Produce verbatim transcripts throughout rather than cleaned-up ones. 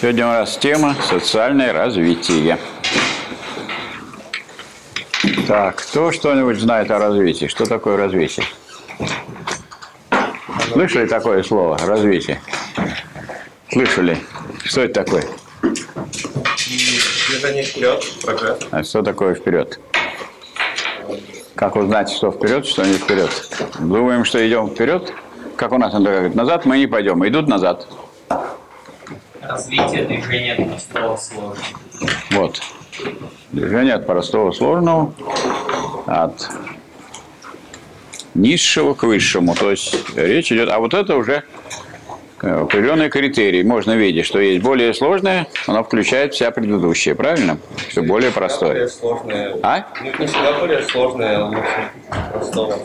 Сегодня у нас тема «Социальное развитие». Так, кто что-нибудь знает о развитии? Что такое развитие? Слышали такое слово «развитие»? Слышали? Что это такое? Движение вперед, прогресс. А что такое вперед? Как узнать, что вперед, что не вперед? Думаем, что идем вперед? Как у нас он говорит, назад мы не пойдем, идут назад. Развитие движения от простого к сложному. Вот. Движение от простого к сложному, от низшего к высшему. То есть речь идет, а вот это уже определенный критерий. Можно видеть, что есть более сложное, оно включает вся предыдущее, правильно? Что более простое. Более сложное. А? Ну, не всегда более сложное, лучше простого.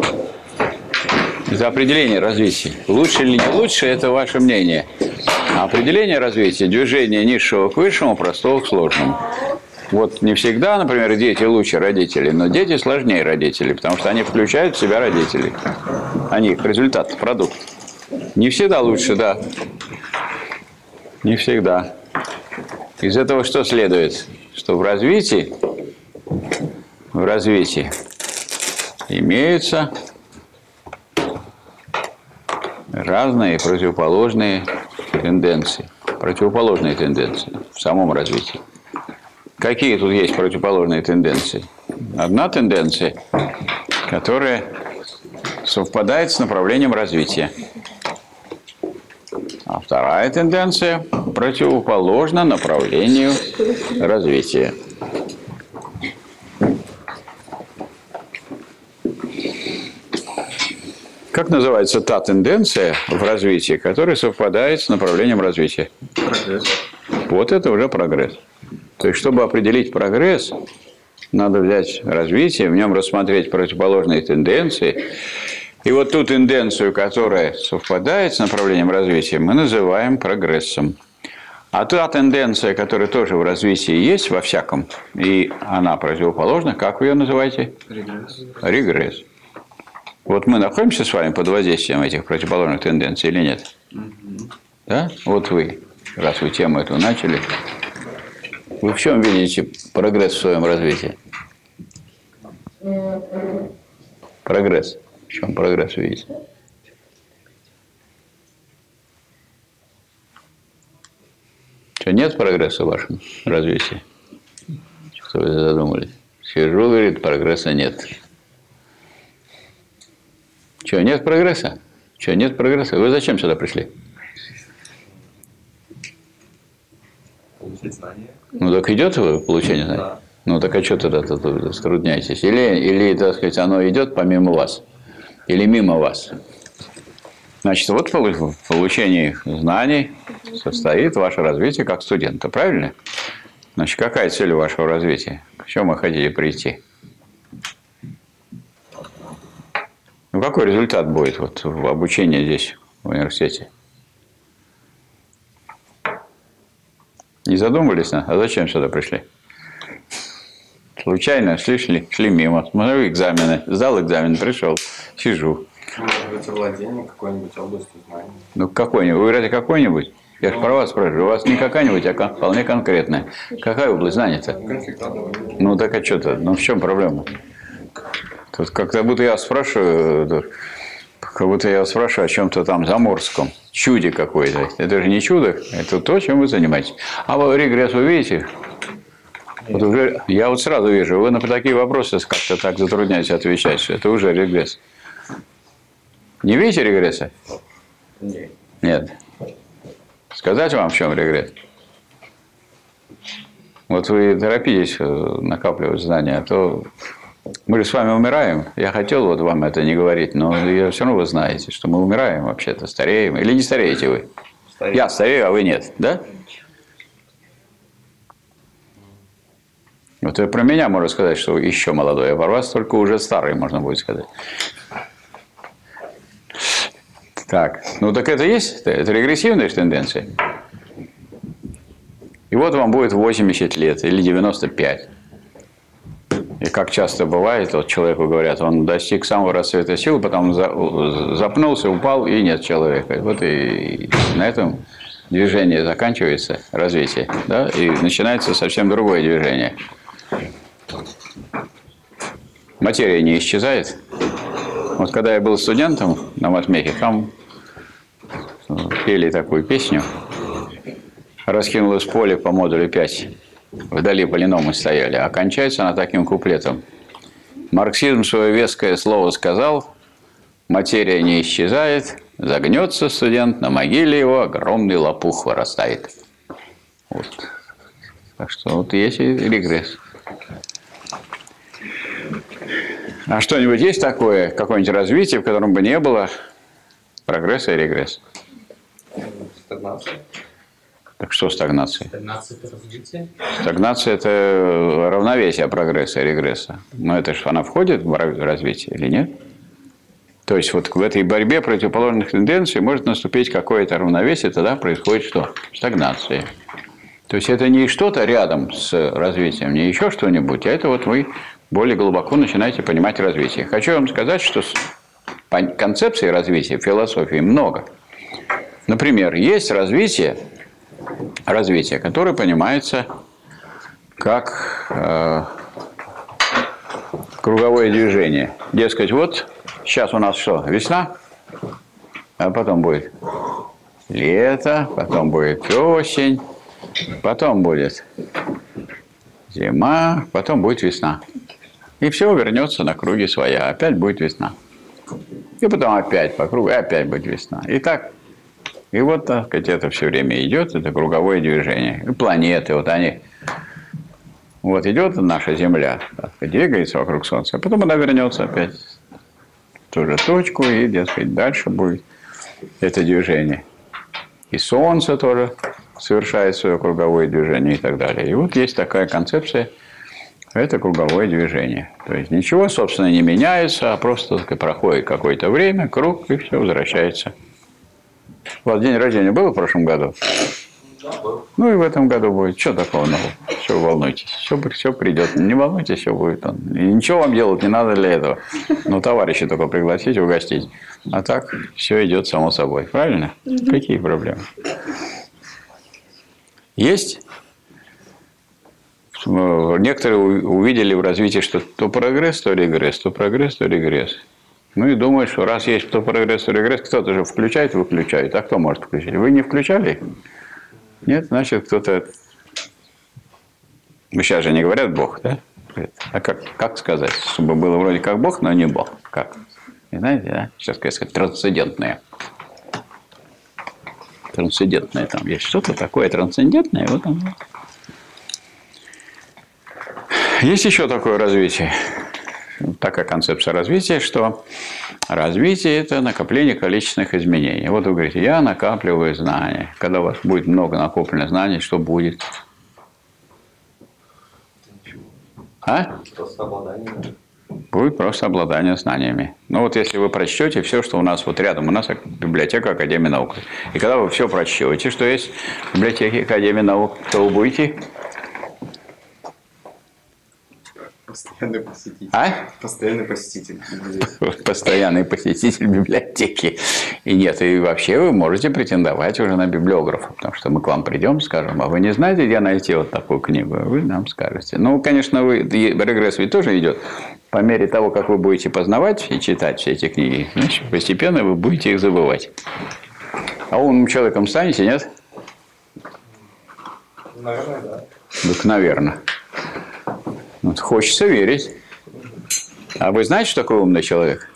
Это определение развития. Лучше или не лучше, это ваше мнение. А определение развития – движение низшего к высшему, простого к сложному. Вот не всегда, например, дети лучше родителей, но дети сложнее родителей, потому что они включают в себя родителей. Они их результат, продукт. Не всегда лучше, да. Не всегда. Из этого что следует? Что в развитии, в развитии имеются разные противоположные тенденции. Противоположные тенденции в самом развитии. Какие тут есть противоположные тенденции? Одна тенденция, которая совпадает с направлением развития. А вторая тенденция противоположна направлению развития. Как называется та тенденция в развитии, которая совпадает с направлением развития? Прогресс. Вот это уже прогресс. То есть, чтобы определить прогресс, надо взять развитие, в нем рассмотреть противоположные тенденции. И вот ту тенденцию, которая совпадает с направлением развития, мы называем прогрессом. А та тенденция, которая тоже в развитии есть во всяком, и она противоположна, как вы ее называете? Регресс. Регресс. Вот мы находимся с вами под воздействием этих противоположных тенденций или нет? Угу. Да? Вот вы, раз вы тему эту начали, вы в чем видите прогресс в своем развитии? Прогресс. В чем прогресс видите? Что, нет прогресса в вашем развитии? Что вы задумались? Сижу, говорит, прогресса нет. Что, нет прогресса? Что, нет прогресса? Вы зачем сюда пришли? Получить знания. Ну, так идет получение знаний? Да. Ну, так а что тогда тут затрудняетесь? Или, или, так сказать, оно идет помимо вас? Или мимо вас? Значит, вот в получении знаний состоит ваше развитие как студента, правильно? Значит, какая цель вашего развития? К чему вы хотите прийти? Ну, какой результат будет вот в обучении здесь, в университете? Не задумывались, а зачем сюда пришли? Случайно шли, шли, шли мимо. Смотрю экзамены, сдал экзамен, пришел, сижу. Может быть, овладение какой-нибудь областью знаний. Ну, какой-нибудь. Вы говорите, какой-нибудь? Я же про вас спрашиваю. У вас не какая-нибудь, а вполне конкретная. Какая область занята? Конфликтовая. Ну, так а что-то? Ну, в чем проблема? Тут как-то будто я спрашиваю, как будто я спрашиваю о чем-то там заморском. Чуде какое-то. Это же не чудо, это то, чем вы занимаетесь. А вы регресс вы видите? Вот уже, я вот сразу вижу, вы на такие вопросы как-то так затрудняетесь отвечать, что это уже регресс. Не видите регресса? Нет. Нет. Сказать вам, в чем регресс? Вот вы торопитесь накапливать знания, а то мы же с вами умираем. Я хотел вот вам это не говорить, но все равно вы знаете, что мы умираем вообще-то, стареем. Или не стареете вы? Стареем. Я старею, а вы нет, да? Вот и про меня можно сказать, что еще молодой, а про вас только уже старый, можно будет сказать. Так, ну так это есть? Это регрессивная тенденция. И вот вам будет восемьдесят лет или девяносто пять. И как часто бывает, вот человеку говорят, он достиг самого расцвета сил, потом запнулся, упал, и нет человека. Вот и на этом движение заканчивается, развитие, да, и начинается совсем другое движение. Материя не исчезает. Вот когда я был студентом на матмехе, там пели такую песню. Раскинулось поле по модулю пять. Вдали полиномы стояли. А кончается она таким куплетом. Марксизм свое веское слово сказал, материя не исчезает, загнется студент, на могиле его огромный лопух вырастает. Вот. Так что вот есть и регресс. А что-нибудь есть такое, какое-нибудь развитие, в котором бы не было прогресса и регресса? Стагнация. Так что стагнация? Стагнация – это развитие. Стагнация – это равновесие прогресса и регресса. Но это же она входит в развитие или нет? То есть вот в этой борьбе противоположных тенденций может наступить какое-то равновесие, тогда происходит что? Стагнация. То есть это не что-то рядом с развитием, не еще что-нибудь, а это вот вы более глубоко начинаете понимать развитие. Хочу вам сказать, что концепций развития в философии много. Например, есть развитие, развитие, которое понимается как э, круговое движение. Дескать, вот сейчас у нас что, весна, а потом будет лето, потом будет осень, потом будет зима, потом будет весна. И все вернется на круги своя. Опять будет весна. И потом опять по кругу, и опять будет весна. И так. И вот, так сказать, это все время идет, это круговое движение. И планеты, вот они. Вот идет наша Земля, так сказать, двигается вокруг Солнца, а потом она вернется опять в ту же точку, и, дескать, дальше будет это движение. И Солнце тоже совершает свое круговое движение и так далее. И вот есть такая концепция, это круговое движение. То есть ничего, собственно, не меняется, а просто так, проходит какое-то время, круг, и все возвращается. У вас день рождения был в прошлом году? Да, был. Ну и в этом году будет. Что такого нового? Все, волнуйтесь. Все, все придет. Не волнуйтесь, все будет. И ничего вам делать не надо для этого. Ну, товарища только пригласить, угостить. А так все идет само собой. Правильно? Mm-hmm. Какие проблемы? Есть? Некоторые увидели в развитии, что то прогресс, то регресс, то прогресс, то регресс. Ну и думают, что раз есть то прогресс, то регресс, кто-то же включает, выключает. А кто может включить? Вы не включали? Нет, значит, кто-то... Ну, сейчас же не говорят Бог, да? А как, как сказать? Чтобы было вроде как Бог, но не Бог. Как? Не знаете, да? Сейчас, как сказать, трансцендентное. Трансцендентное там есть. Что-то такое трансцендентное. Вот оно. Есть еще такое развитие. Такая концепция развития, что развитие – это накопление количественных изменений. Вот вы говорите, я накапливаю знания. Когда у вас будет много накопленных знаний, что будет? А? Просто обладание. Будет просто обладание знаниями. Ну вот если вы прочтете все, что у нас вот рядом, у нас библиотека Академии наук. И когда вы все прочтете, что есть в библиотеке Академии наук, то вы будете... Постоянный посетитель. А? Постоянный посетитель. Постоянный посетитель библиотеки. И нет, и вообще вы можете претендовать уже на библиографа, потому что мы к вам придем, скажем, а вы не знаете, где найти вот такую книгу? Вы нам скажете. Ну, конечно, вы, регресс ведь тоже идет. По мере того, как вы будете познавать и читать все эти книги, значит, постепенно вы будете их забывать. А умным человеком станете, нет? Наверное, да. Так, наверное. Вот, хочется верить. А вы знаете, что такое умный человек?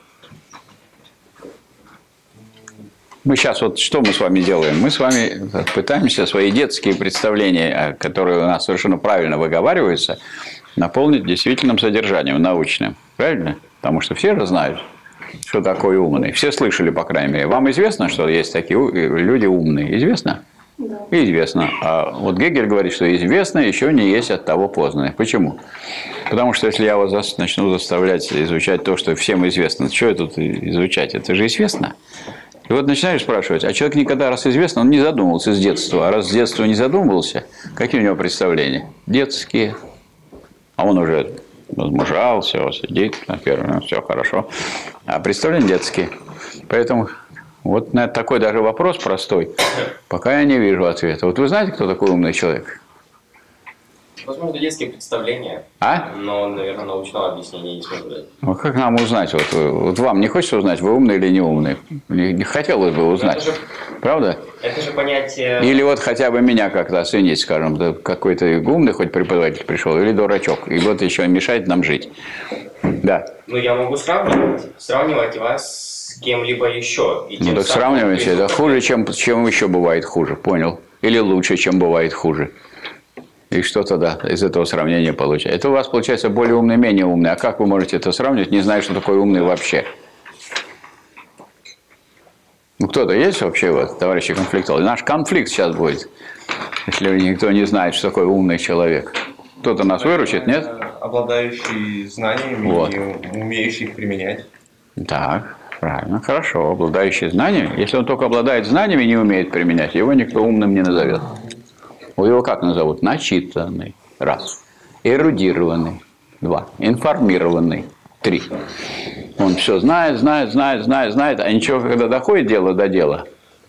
Мы сейчас вот что мы с вами делаем? Мы с вами пытаемся свои детские представления, которые у нас совершенно правильно выговариваются, наполнить действительным содержанием научным. Правильно? Потому что все же знают, что такое умный. Все слышали, по крайней мере. Вам известно, что есть такие люди умные? Известно? Да. Известно. А вот Гегель говорит, что известно еще не есть от того познанное. Почему? Потому что если я вас начну заставлять изучать то, что всем известно, что это тут изучать? Это же известно. И вот начинаешь спрашивать, а человек никогда, раз известно, он не задумывался с детства. А раз с детства не задумывался, какие у него представления? Детские. А он уже возмужал, все, сидит, на первом, все хорошо. А представления детские. Поэтому Вот на такой даже вопрос простой. Пока я не вижу ответа. Вот вы знаете, кто такой умный человек? Возможно, детские представления. А? Но, наверное, научного объяснения не смогу дать. Ну, как нам узнать? Вот, вот вам не хочется узнать, вы умный или не умный? Не, не хотелось бы узнать. Это же, правда? Это же понятие... Или вот хотя бы меня как-то оценить, скажем, да, какой-то умный хоть преподаватель пришел, или дурачок. И вот еще мешает нам жить. Да. Ну, я могу сравнивать. Сравнивать вас с кем-либо еще. И Ну, так сравнивайте. Это хуже, чем, чем еще бывает хуже. Понял? Или лучше, чем бывает хуже. И что тогда из этого сравнения получается? Это у вас получается более умный, менее умный. А как вы можете это сравнивать, не зная, что такое умный вообще? Ну, кто-то есть вообще, вот, товарищи конфликтологи? Наш конфликт сейчас будет, если никто не знает, что такое умный человек. Кто-то нас выручит, нет? Обладающий знаниями Вот. и умеющий их применять. Так, правильно, хорошо. Обладающий знаниями. Если он только обладает знаниями и не умеет применять, его никто умным не назовет. Его как назовут? Начитанный. Раз. Эрудированный. Два. Информированный. Три. Он все знает, знает, знает, знает, знает, а ничего, когда доходит дело до дела,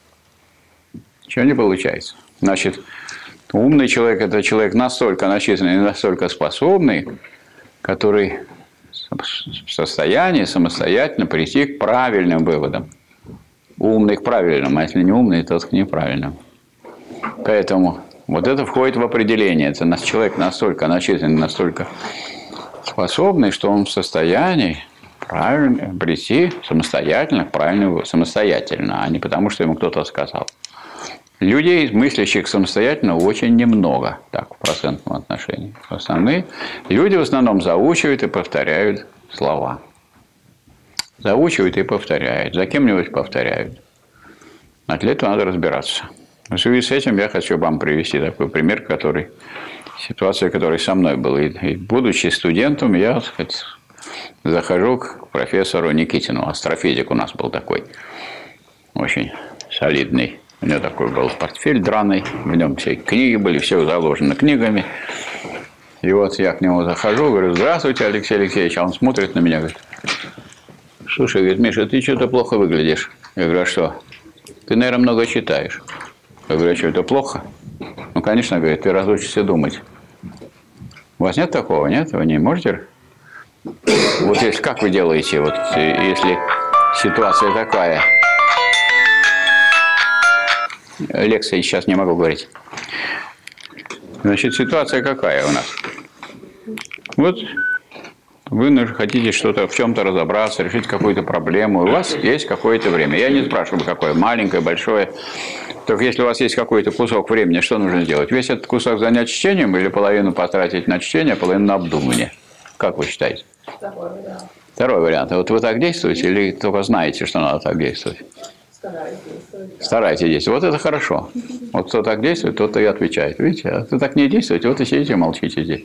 ничего не получается. Значит, умный человек – это человек настолько начитанный и настолько способный, который в состоянии самостоятельно прийти к правильным выводам. Умный к правильным, а если не умный, то к неправильным. Поэтому вот это входит в определение. Это человек настолько начитанный, настолько способный, что он в состоянии правильно прийти самостоятельно к правильному, самостоятельно, а не потому, что ему кто-то сказал. Людей, мыслящих самостоятельно, очень немного, так, в процентном отношении. Основные люди в основном заучивают и повторяют слова. Заучивают и повторяют. За кем-нибудь повторяют. А для этого надо разбираться. В связи с этим я хочу вам привести такой пример, который, ситуация, которая со мной была. И, будучи студентом, я, так сказать, захожу к профессору Никитину. Астрофизик у нас был такой, очень солидный. У него такой был портфель драный, в нем все книги были, все заложено книгами. И вот я к нему захожу, говорю: здравствуйте, Алексей Алексеевич. А он смотрит на меня, говорит: слушай, говорит, Миша, ты что-то плохо выглядишь. Я говорю: а что? Ты, наверное, много читаешь. Я говорю: а что, это плохо? Ну, конечно, говорит, ты разучишься думать. У вас нет такого, нет? Вы не можете? Вот если, как вы делаете, вот, если ситуация такая? Лекция сейчас не могу говорить. Значит, ситуация какая у нас? Вот вы хотите что-то в чем-то разобраться, решить какую-то проблему. У вас есть какое-то время. Я не спрашиваю, какое, маленькое, большое. Только если у вас есть какой-то кусок времени, что нужно сделать? Весь этот кусок занять чтением или половину потратить на чтение, а половину на обдумывание? Как вы считаете? Второй вариант. Второй вариант. А вот вы так действуете или только знаете, что надо так действовать? Старайтесь действовать. Да. Старайтесь действовать. Вот это хорошо. Вот кто так действует, тот и отвечает. Видите? А кто так не действует, вот и сидите, молчите здесь.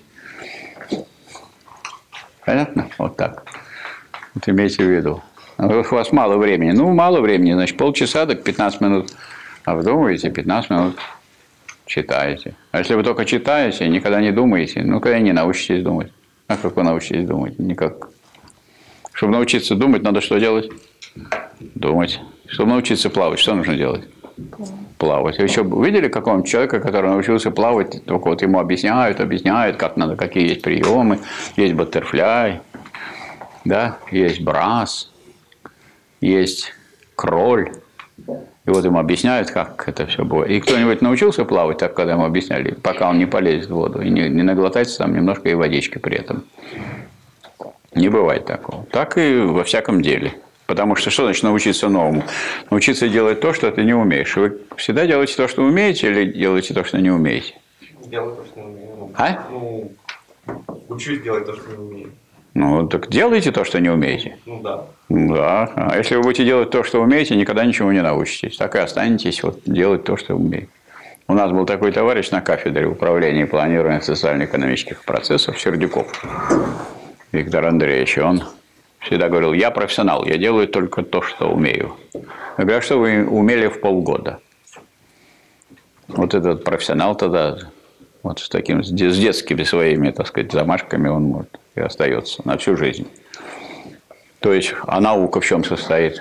Понятно? Вот так. Вот имейте в виду. У вас мало времени. Ну, мало времени, значит, полчаса, так пятнадцать минут обдумываете, пятнадцать минут читаете. А если вы только читаете, никогда не думаете, ну, когда не научитесь думать. А как вы научитесь думать? Никак. Чтобы научиться думать, надо что делать? Думать. Чтобы научиться плавать, что нужно делать? Плавать. Вы еще видели какого-нибудь человека, который научился плавать, только вот ему объясняют, объясняют, как надо, какие есть приемы, есть баттерфляй, да, есть брас, есть кроль. И вот ему объясняют, как это все будет. И кто-нибудь научился плавать так, когда ему объясняли, пока он не полезет в воду, и не, не наглотается там немножко и водички при этом. Не бывает такого. Так и во всяком деле. Потому что что значит научиться новому? Научиться делать то, что ты не умеешь. Вы всегда делаете то, что умеете, или делаете то, что не умеете? Делаю то, что не умею. А? Ну, учусь делать то, что не умею. Ну, так делайте то, что не умеете. Ну да. Да. А если вы будете делать то, что умеете, никогда ничего не научитесь. Так и останетесь вот, делать то, что умеете. У нас был такой товарищ на кафедре управления и планирования социально-экономических процессов Сердюков Виктор Андреевич. Он всегда говорил: я профессионал, я делаю только то, что умею. Я говорю: а что вы умели в полгода? Вот этот профессионал тогда вот с таким, с детскими своими, так сказать, замашками он может и остается на всю жизнь. То есть, а наука в чем состоит?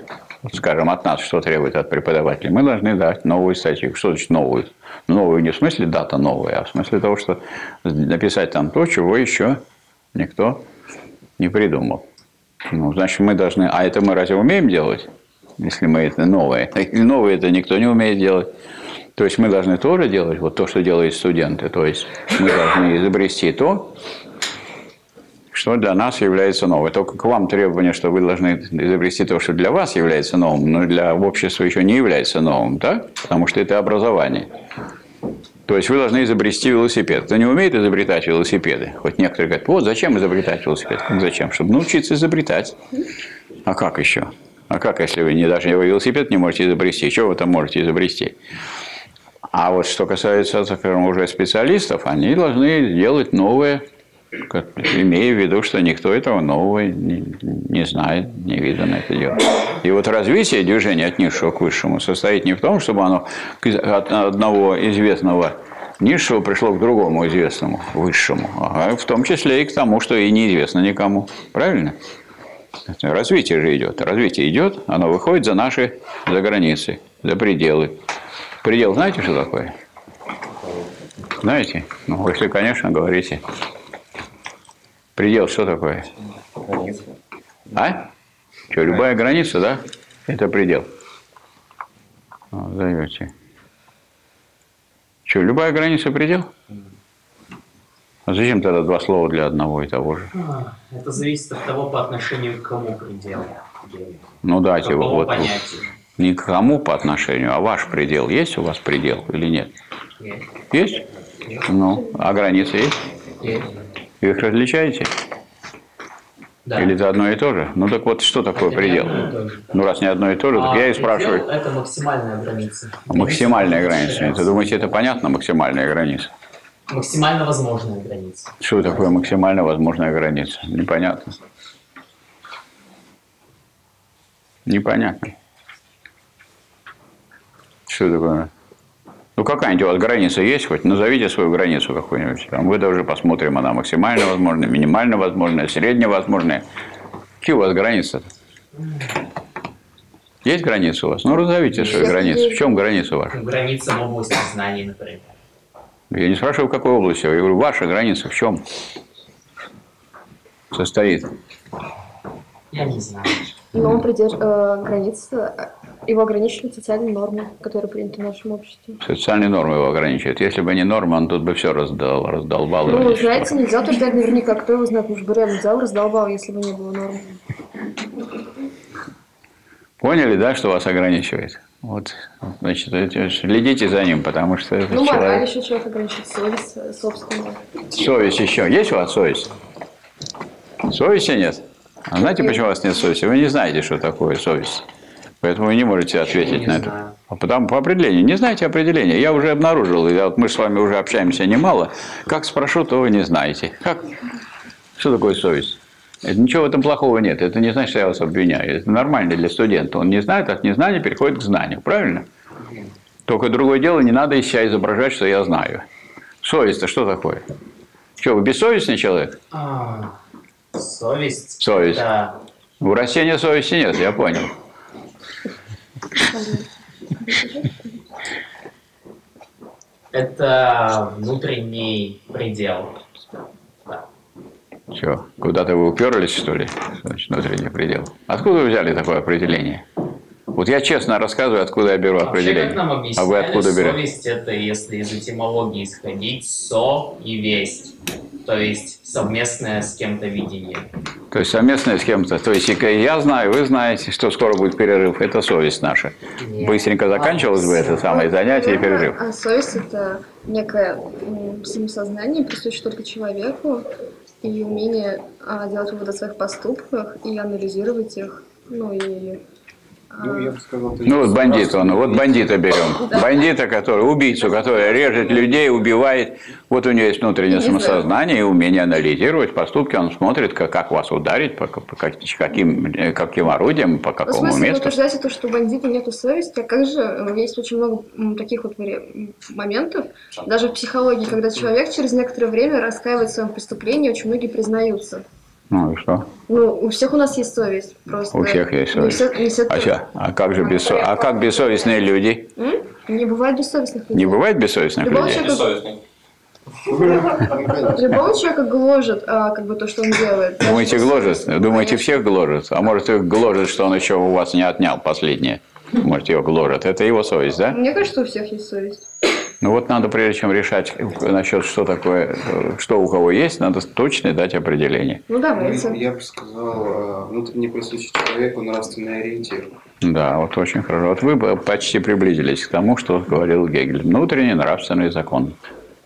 вот, скажем, от нас что требует от преподавателей, мы должны дать новую статью. Что значит новую? Новую не в смысле дата новая, а в смысле того, что написать там то, чего еще никто не придумал. Ну, значит, мы должны... А это мы разве умеем делать? Если мы это новое. Или новое это никто не умеет делать. То есть мы должны тоже делать вот то, что делают студенты. То есть мы должны изобрести то, что для нас является новым. Только к вам требование, что вы должны изобрести то, что для вас является новым, но для общества еще не является новым, да? Потому что это образование. То есть вы должны изобрести велосипед. Кто не умеет изобретать велосипеды? Хоть некоторые говорят, вот зачем изобретать велосипед? Как зачем? Чтобы научиться изобретать. А как еще? А как, если вы не, даже велосипед не можете изобрести? Что вы там можете изобрести? А вот что касается, скажем, уже специалистов, они должны делать новое, имея в виду, что никто этого нового не, не знает, не видно это дело. И вот развитие движения от низшего к высшему состоит не в том, чтобы оно от одного известного низшего пришло к другому известному высшему, а в том числе и к тому, что и неизвестно никому. Правильно? Развитие же идет. Развитие идет, оно выходит за наши, за границы, за пределы. Предел знаете, что такое? Знаете? Ну, если, конечно, говорите. Предел что такое? А? Что, любая граница, да? Это предел. Вот, даете. Что, любая граница предел? А зачем тогда два слова для одного и того же? Это зависит от того, по отношению к кому предел. Ну дайте вот, вот понятия. не к кому по отношению, а ваш предел. Есть у вас предел или нет? Есть. Есть? Есть. Ну, а границы есть? Есть. Вы их различаете? Да. Или это одно и то же? Ну так вот, что такое Это предел? не одно и то же. Ну раз не одно и то же, А так я и предел спрашиваю. Это максимальная граница. Максимальная граница. Вы думаете, это понятно, максимальная граница? Максимально возможная граница. Что такое максимально возможная граница? Непонятно. Непонятно. Что такое? Ну, какая-нибудь у вас граница есть хоть? Назовите свою границу какую-нибудь. Там мы даже посмотрим, она максимально возможная, минимально возможная, средне возможная. Какие у вас границы-то? Есть граница у вас? Ну, назовите свою границу. В чем граница ваша? Граница в области знаний, например. Я не спрашиваю, в какой области. Я говорю, ваша граница в чем состоит? Я не знаю. Но он придерж... э, граница, его ограничивают социальные нормы, которые приняты в нашем обществе. Социальные нормы его ограничивают. Если бы не нормы, он тут бы все раздал, раздолбал. Ну, вы знаете, нельзя утверждать наверняка, кто его знает, может бы реально взял, раздолбал, если бы не было норм. Поняли, да, что вас ограничивает? Вот, значит, следите за ним, потому что это Ну, мораль человек... еще человек ограничивает, совесть собственная. Совесть еще. Есть у вас совесть? Совести нет? А знаете, почему у вас нет совести? Вы не знаете, что такое совесть. Поэтому вы не можете ответить не на это. знаю. А потому по определению. Не знаете определения. Я уже обнаружил, и вот мы с вами уже общаемся немало. Как спрошу, то вы не знаете. Как? Что такое совесть? Это, ничего в этом плохого нет. Это не значит, что я вас обвиняю. Это нормально для студента. Он не знает, от незнания переходит к знанию. Правильно? Только другое дело, не надо из себя изображать, что я знаю. Совесть-то что такое? Что, вы бессовестный человек? А, совесть. Совесть. Да. У растения совести нет, я понял. Это внутренний предел. Да. Что, куда-то вы уперлись, что ли? Значит, внутренний предел. Откуда вы взяли такое определение? Вот я честно рассказываю, откуда я беру Вообще, определение. как нам А объясняли, вы откуда берете? совесть это, если из этимологии исходить, со и весть. То есть совместное с кем-то видение. То есть совместное с кем-то. То есть и я знаю, вы знаете, что скоро будет перерыв. Это совесть наша. Нет. Быстренько заканчивалось бы это самое занятие и перерыв. А совесть – это некое м, самосознание, присущее только человеку, и умение а, делать выводы о своих поступках и анализировать их. Ну и Ну, я бы сказал, Ну вот бандита, он, вот бандита берем. Бандита, который, убийцу, который режет людей, убивает. Вот у него есть внутреннее самосознание и умение анализировать поступки. Он смотрит, как, как вас ударить, по, по каким, каким орудием, по Ну, в какому смысле, вы месту. утверждаете то, что у бандита нету совести, а как же, э, есть очень много м, таких вот вари- моментов, даже в психологии, когда человек через некоторое время раскаивается в своем преступлении, очень многие признаются. Ну и что? Ну, у всех у нас есть совесть. Просто У всех есть не совесть. все- не все А, чё? А как же бессо... а как бессовестные люди? М? Не бывает бессовестных людей. Не бывает бессовестных Любого людей? человека, Бессовестный. любого человека гложет, а, как бы то, что он делает. Даже Думаете, гложет? бессовестный. Думаете, Конечно. всех гложет? А может, их гложет, что он еще у вас не отнял последнее? Может, его гложет. Это его совесть, да? Мне кажется, у всех есть совесть. Ну вот надо, прежде чем решать насчет, что такое, что у кого есть, надо точно дать определение. Ну, давайте. Я бы сказал, э, внутренне присущий человеку нравственный ориентир. Да, вот очень хорошо. Вот вы бы почти приблизились к тому, что говорил Гегель. Внутренний нравственный закон.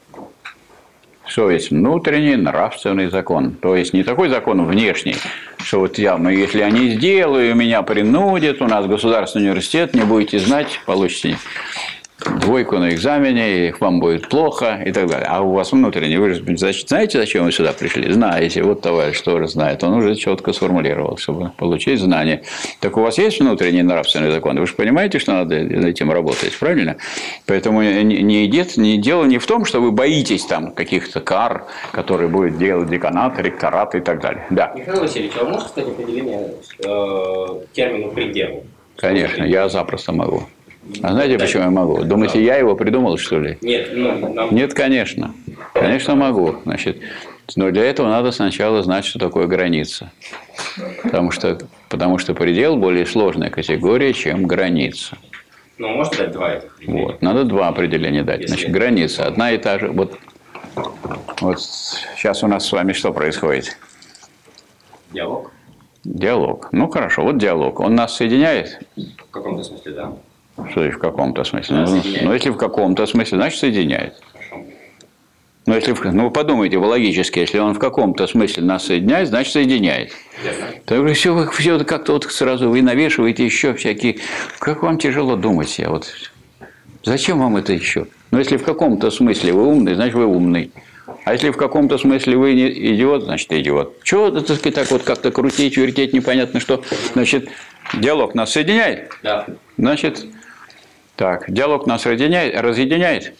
Совесть – внутренний нравственный закон. То есть не такой закон внешний, что вот я, ну, если я не сделаю, меня принудят, у нас государственный университет, не будете знать, получите двойку на экзамене, и вам будет плохо и так далее. А у вас внутренний, вы же знаете, зачем вы сюда пришли? Знаете. Вот товарищ тоже знает. Он уже четко сформулировал, чтобы получить знания. Так у вас есть внутренний нравственный закон? Вы же понимаете, что надо над этим работать, правильно? Поэтому не, идет, не дело не в том, что вы боитесь там каких-то кар, которые будет делать деканат, ректорат и так далее. Да. Михаил Васильевич, а вы можете сказать определение э, термину «предел»? Конечно, я запросто могу. А знаете, почему я могу? Думаете, я его придумал, что ли? Нет, ну, нам... Нет, конечно. Конечно, могу. Значит, но для этого надо сначала знать, что такое граница. Потому что, потому что предел более сложная категория, чем граница. Ну, можете дать два этих определения? Вот. Надо два определения дать. Если- Значит, граница одна и та же. Вот, вот сейчас у нас с вами что происходит? Диалог? Диалог. Ну, хорошо. Вот диалог. Он нас соединяет? В каком-то смысле, да. Что и в каком-то смысле? Да, Ну, соединяет. ну, если в каком-то смысле, значит, соединяет. Хорошо. Но если, в- ну, подумайте, вы логически, если он в каком-то смысле нас соединяет, значит, соединяет. Ясно. Так все, вы все как-то вот сразу вы навешиваете еще всякие... Как вам тяжело думать, я вот... Зачем вам это еще? Ну, если в каком-то смысле вы умный, значит, вы умный. А если в каком-то смысле вы не идиот, значит, идиот. Чего, так сказать, так вот как-то крутить, вертеть, непонятно что. Значит, диалог нас соединяет? Да. Значит, так, диалог нас разъединяет, разъединяет?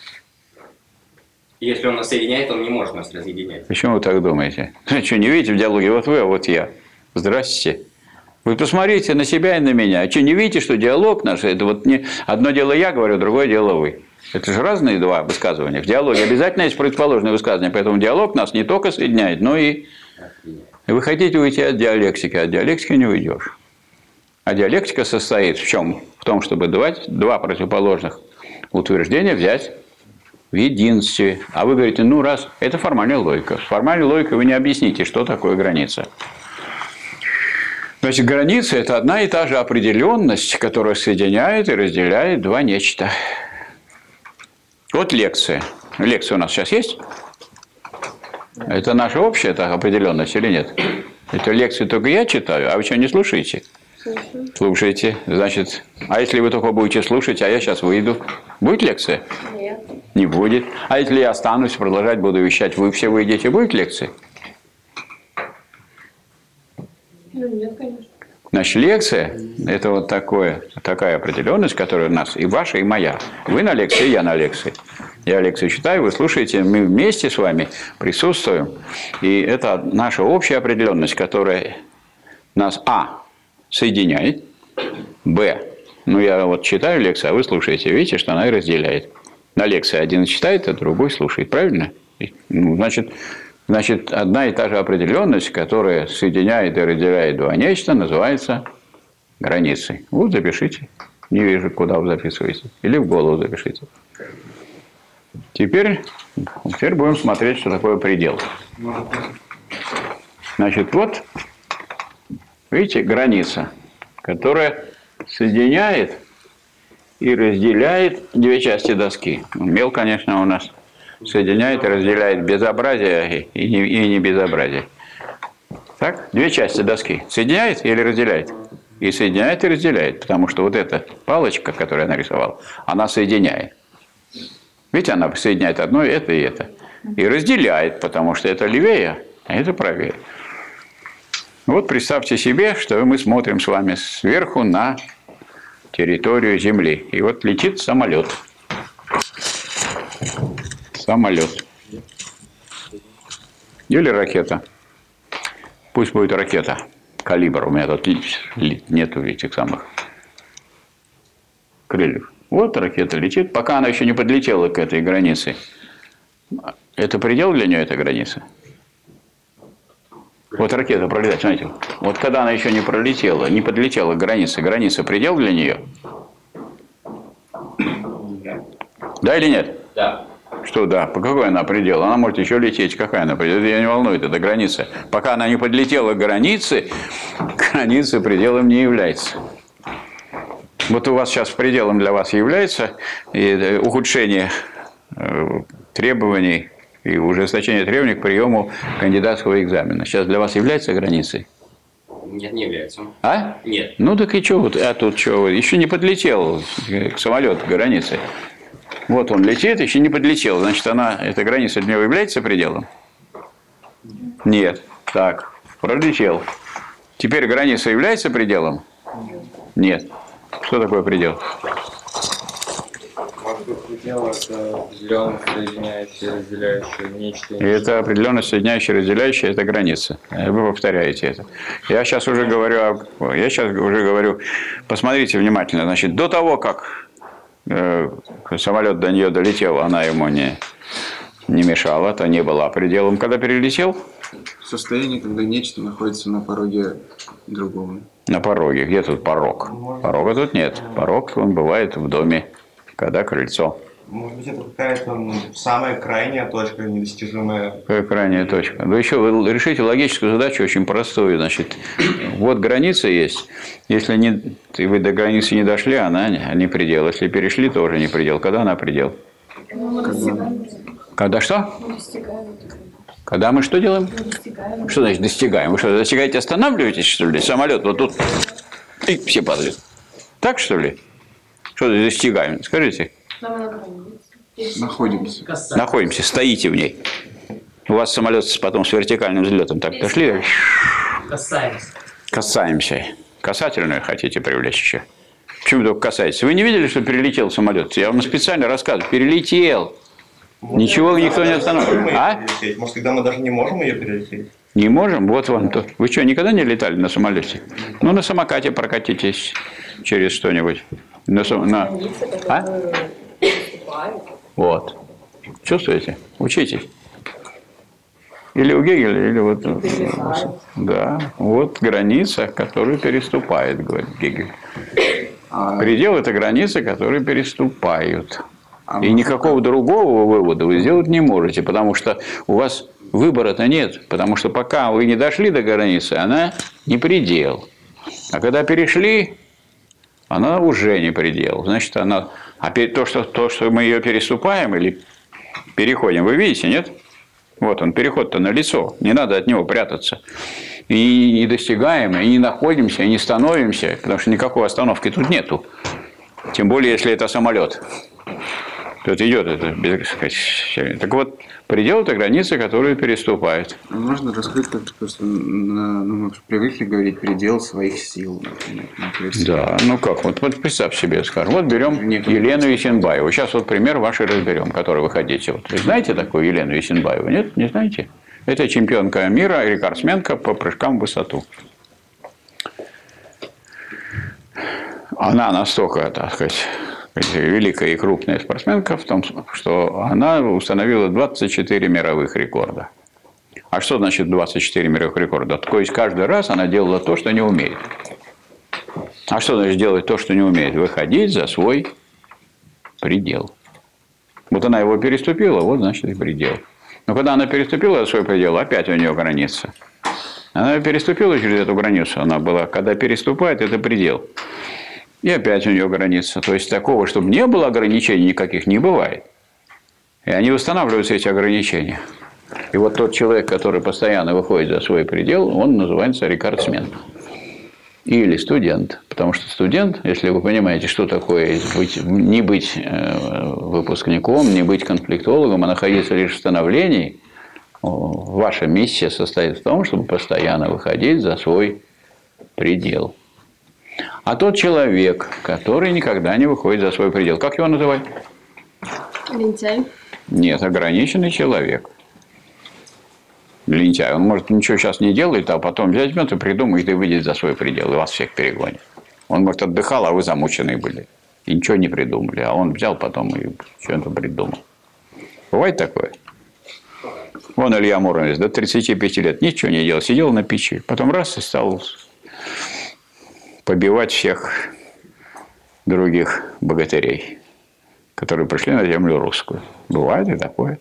Если он нас соединяет, он не может нас разъединять. Почему вы так думаете? Вы что, не видите в диалоге? Вот вы, а вот я. Здравствуйте. Вы посмотрите на себя и на меня. А что, не видите, что диалог наш, это вот не одно дело я говорю, другое дело вы. Это же разные два высказывания. В диалоге обязательно есть противоположные высказывания. Поэтому диалог нас не только соединяет, но и... Вы хотите уйти от диалектики, от диалектики не уйдешь. А диалектика состоит в чем? В том, чтобы давать два противоположных утверждения взять в единстве. А вы говорите, ну раз, это формальная логика. С формальной логикой вы не объясните, что такое граница. Значит, граница – это одна и та же определенность, которая соединяет и разделяет два нечто. Вот лекция. Лекция у нас сейчас есть? Это наша общая так, определенность или нет? Это лекции только я читаю, а вы что, не слушаете? Слушаю. Слушайте. Значит, а если вы только будете слушать, а я сейчас выйду, будет лекция? Нет. Не будет. А если я останусь, продолжать буду вещать, вы все выйдете, будет лекция? Ну, нет, конечно. Значит, лекция – это вот такое, такая определенность, которая у нас и ваша, и моя. Вы на лекции, я на лекции. Я лекцию читаю, вы слушаете, мы вместе с вами присутствуем. И это наша общая определенность, которая нас, а, соединяет, б, ну я вот читаю лекцию, а вы слушаете, видите, что она и разделяет. На лекции один читает, а другой слушает, правильно? Ну, значит, значит, одна и та же определенность, которая соединяет и разделяет два нечто, называется границей. Вот запишите. Не вижу, куда вы записываете. Или в голову запишите. Теперь, теперь будем смотреть, что такое предел. Значит, вот, видите, граница, которая соединяет и разделяет две части доски. Мел, конечно, у нас соединяет и разделяет безобразие и не, и не безобразие. Так? Две части доски. Соединяет или разделяет? И соединяет, и разделяет. Потому что вот эта палочка, которую я нарисовал, она соединяет. Видите, она соединяет одно, это и это. И разделяет, потому что это левее, а это правее. Вот представьте себе, что мы смотрим с вами сверху на территорию Земли. И вот летит самолет. Самолет. Или ракета. Пусть будет ракета. Калибр. У меня тут нету этих самых крыльев. Вот ракета летит, пока она еще не подлетела к этой границе. Это предел для нее, эта граница? Вот ракета пролетает, знаете. Вот когда она еще не пролетела, не подлетела к границе, граница предел для нее? Да или нет? Да. Что да? По какой она предел? Она может еще лететь. Какая она предел? Ее не волнует, это граница. Пока она не подлетела к границе, граница пределом не является. Вот у вас сейчас пределом для вас является и ухудшение требований и ужесточение требований к приему кандидатского экзамена. Сейчас для вас является границей? Нет, не является. А? Нет. Ну так и что? А тут что? Еще не подлетел самолет к границе. Вот он летит, еще не подлетел. Значит, она, эта граница для него является пределом? Нет. Так, пролетел. Теперь граница является пределом? Нет. Что такое предел? Предел – это определенность соединяющая, разделяющая нечто. И это определенность соединяющая, разделяющая, это граница. Вы повторяете это. Я сейчас уже говорю, я сейчас уже говорю, посмотрите внимательно. Значит, до того, как э, самолет до нее долетел, она ему не, не мешала, то не была пределом. Когда перелетел? В состоянии, когда нечто находится на пороге другого. На пороге. Где тут порог? Порога тут нет. Порог, он бывает в доме, когда крыльцо. Может быть, это какая-то ну, самая крайняя точка, недостижимая. Какая крайняя точка? Вы еще вы решите логическую задачу очень простую. Значит, вот граница есть. Если не, вы до границы не дошли, она не предел. Если перешли, тоже не предел. Когда она предел? Когда... Когда что? Когда мы что делаем? Что значит достигаем? Вы что, достигаете, останавливаетесь, что ли? Самолет вот тут и все падают. Так, что ли? Что достигаем? Скажите. Находимся. Находимся, стоите в ней. У вас самолет потом с вертикальным взлетом так дошли? Касаемся. Касаемся. Касательную хотите привлечь еще? Почему только касаетесь? Вы не видели, что перелетел самолет? Я вам специально рассказываю. Перелетел. Ничего никто не остановит. А? Может, когда мы даже не можем ее перелететь? Не можем? Вот вам то. Вы что, никогда не летали на самолете? Ну, на самокате прокатитесь через что-нибудь. На, на... А? Вот. Чувствуете? Учитесь. Или у Гегеля, или вот... Да. Вот граница, которую переступает, говорит Гегель. Предел – это границы, которые переступают. И никакого другого вывода вы сделать не можете, потому что у вас выбора-то нет. Потому что пока вы не дошли до границы, она не предел. А когда перешли, она уже не предел. Значит, она... А то, что, то, что мы ее переступаем или переходим, вы видите, нет? Вот он, переход-то на лицо. Не надо от него прятаться. И не достигаем, и не находимся, и не становимся, потому что никакой остановки тут нету. Тем более, если это самолет. Тут идет это, без сказать. Так вот, предел – это граница, которую переступает. Можно раскрыть как-то просто, ну, мы привыкли говорить предел своих сил. Например, да, ну как, вот, вот представь себе, скажем, вот берем Елену Есенбаеву. Сейчас вот пример вашей разберем, который вы хотите. Вот, вы знаете такую Елену Есенбаеву? Нет, не знаете? Это чемпионка мира, рекордсменка по прыжкам в высоту. Она настолько, так сказать, великая и крупная спортсменка в том, что она установила двадцать четыре мировых рекорда. А что значит двадцать четыре мировых рекорда? То есть каждый раз она делала то, что не умеет. А что значит делать то, что не умеет? Выходить за свой предел. Вот она его переступила, вот значит и предел. Но когда она переступила за свой предел, опять у нее граница. Она переступила через эту границу, она была, когда переступает, это предел. И опять у нее граница. То есть такого, чтобы не было ограничений никаких, не бывает. И они устанавливаются, эти ограничения. И вот тот человек, который постоянно выходит за свой предел, он называется рекордсмен. Или студент. Потому что студент, если вы понимаете, что такое быть, не быть выпускником, не быть конфликтологом, а находиться лишь в становлении, ваша миссия состоит в том, чтобы постоянно выходить за свой предел. А тот человек, который никогда не выходит за свой предел, как его называть? Лентяй. Нет, ограниченный человек. лентяй. Он, может, ничего сейчас не делает, а потом возьмет и придумает и выйдет за свой предел, и вас всех перегонит. Он, может, отдыхал, а вы замученные были. И ничего не придумали. А он взял потом и что-то придумал. Бывает такое? Вон Илья Муромец до тридцати пяти лет ничего не делал. Сидел на печи. Потом раз и стал побивать всех других богатырей, которые пришли на землю русскую. Бывает и такое.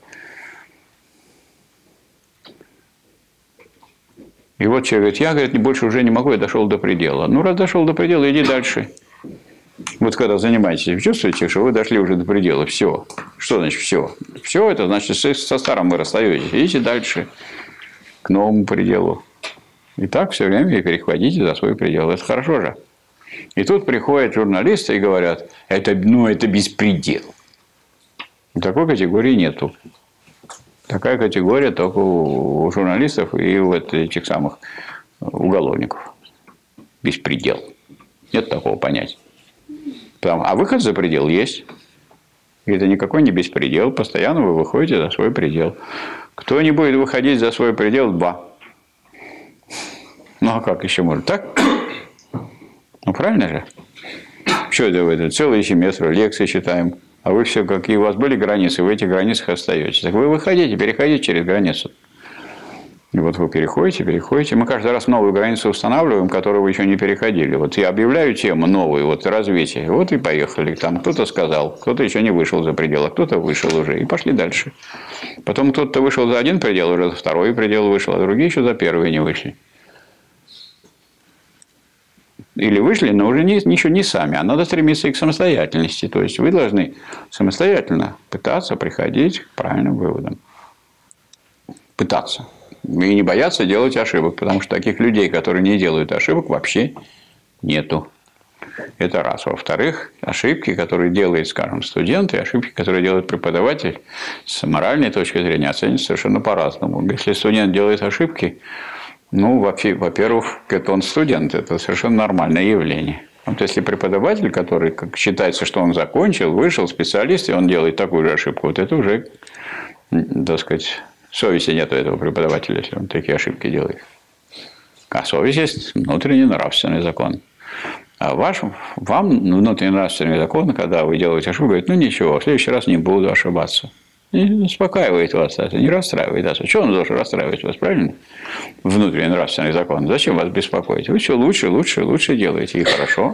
И вот человек говорит, я, говорит, больше уже не могу, я дошел до предела. Ну, раз дошел до предела, иди дальше. Вот когда занимаетесь, вы чувствуете, что вы дошли уже до предела. Все. Что значит все? Все это значит, со старым вы расстаетесь. Идите дальше к новому пределу. И так все время и переходите за свой предел. Это хорошо же. И тут приходят журналисты и говорят, это, ну, это беспредел. Такой категории нету. Такая категория только у журналистов и у этих самых уголовников. Беспредел. Нет такого понятия. А выход за предел есть. И это никакой не беспредел. Постоянно вы выходите за свой предел. Кто не будет выходить за свой предел, два. Ну, а как еще можно? Так? Ну, правильно же? Что это вы? Это целые семестры, лекции читаем. А вы все, какие у вас были границы, в этих границах остаетесь. Так вы выходите, переходите через границу. И вот вы переходите, переходите. Мы каждый раз новую границу устанавливаем, которую вы еще не переходили. Вот я объявляю тему новую, вот развитие. Вот и поехали. Там кто-то сказал, кто-то еще не вышел за предел, а кто-то вышел уже. И пошли дальше. Потом кто-то вышел за один предел, уже за второй предел вышел, а другие еще за первый не вышли. Или вышли, но уже не, еще не сами. А надо стремиться и к самостоятельности. То есть вы должны самостоятельно пытаться приходить к правильным выводам. Пытаться. И не бояться делать ошибок, потому что таких людей, которые не делают ошибок, вообще нету. Это раз. Во-вторых, ошибки, которые делает, скажем, студент, и ошибки, которые делает преподаватель, с моральной точки зрения оценятся совершенно по-разному. Если студент делает ошибки, ну, во-первых, это он студент, это совершенно нормальное явление. Вот если преподаватель, который, как считается, что он закончил, вышел, специалист, и он делает такую же ошибку, вот это уже, так сказать, совести нет у этого преподавателя, если он такие ошибки делает. А совесть есть внутренний нравственный закон. А ваш, вам внутренний нравственный закон, когда вы делаете ошибку, говорит, ну ничего, в следующий раз не буду ошибаться. И успокаивает вас, это не расстраивает вас. Чего он должен расстраивать вас, правильно? Внутренний нравственный закон. Зачем вас беспокоить? Вы все лучше, лучше, лучше делаете, и хорошо.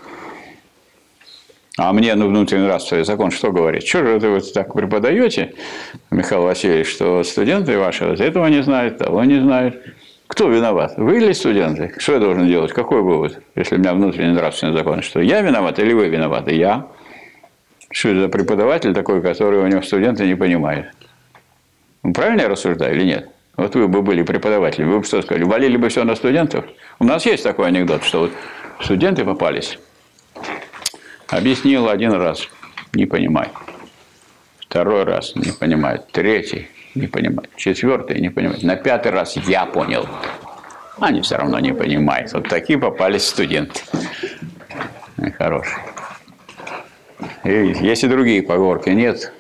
А мне ну, внутренний нравственный закон что говорит? Что же вы вот так преподаете, Михаил Васильевич, что студенты ваши вот этого не знают, того не знают? Кто виноват? Вы или студенты? Что я должен делать? Какой вывод? Если у меня внутренний нравственный закон, что я виноват или вы виноваты? Я. Что это за преподаватель такой, который у него студенты не понимают? Ну, правильно я рассуждаю или нет? Вот вы бы были преподавателем, вы бы что сказали? Валили бы все на студентов? У нас есть такой анекдот, что вот студенты попались. Объяснил один раз, не понимает. Второй раз не понимает. Третий не понимает. Четвертый не понимает. На пятый раз я понял. Они все равно не понимают. Вот такие попались студенты. Хорошие. И есть и другие поговорки. Нет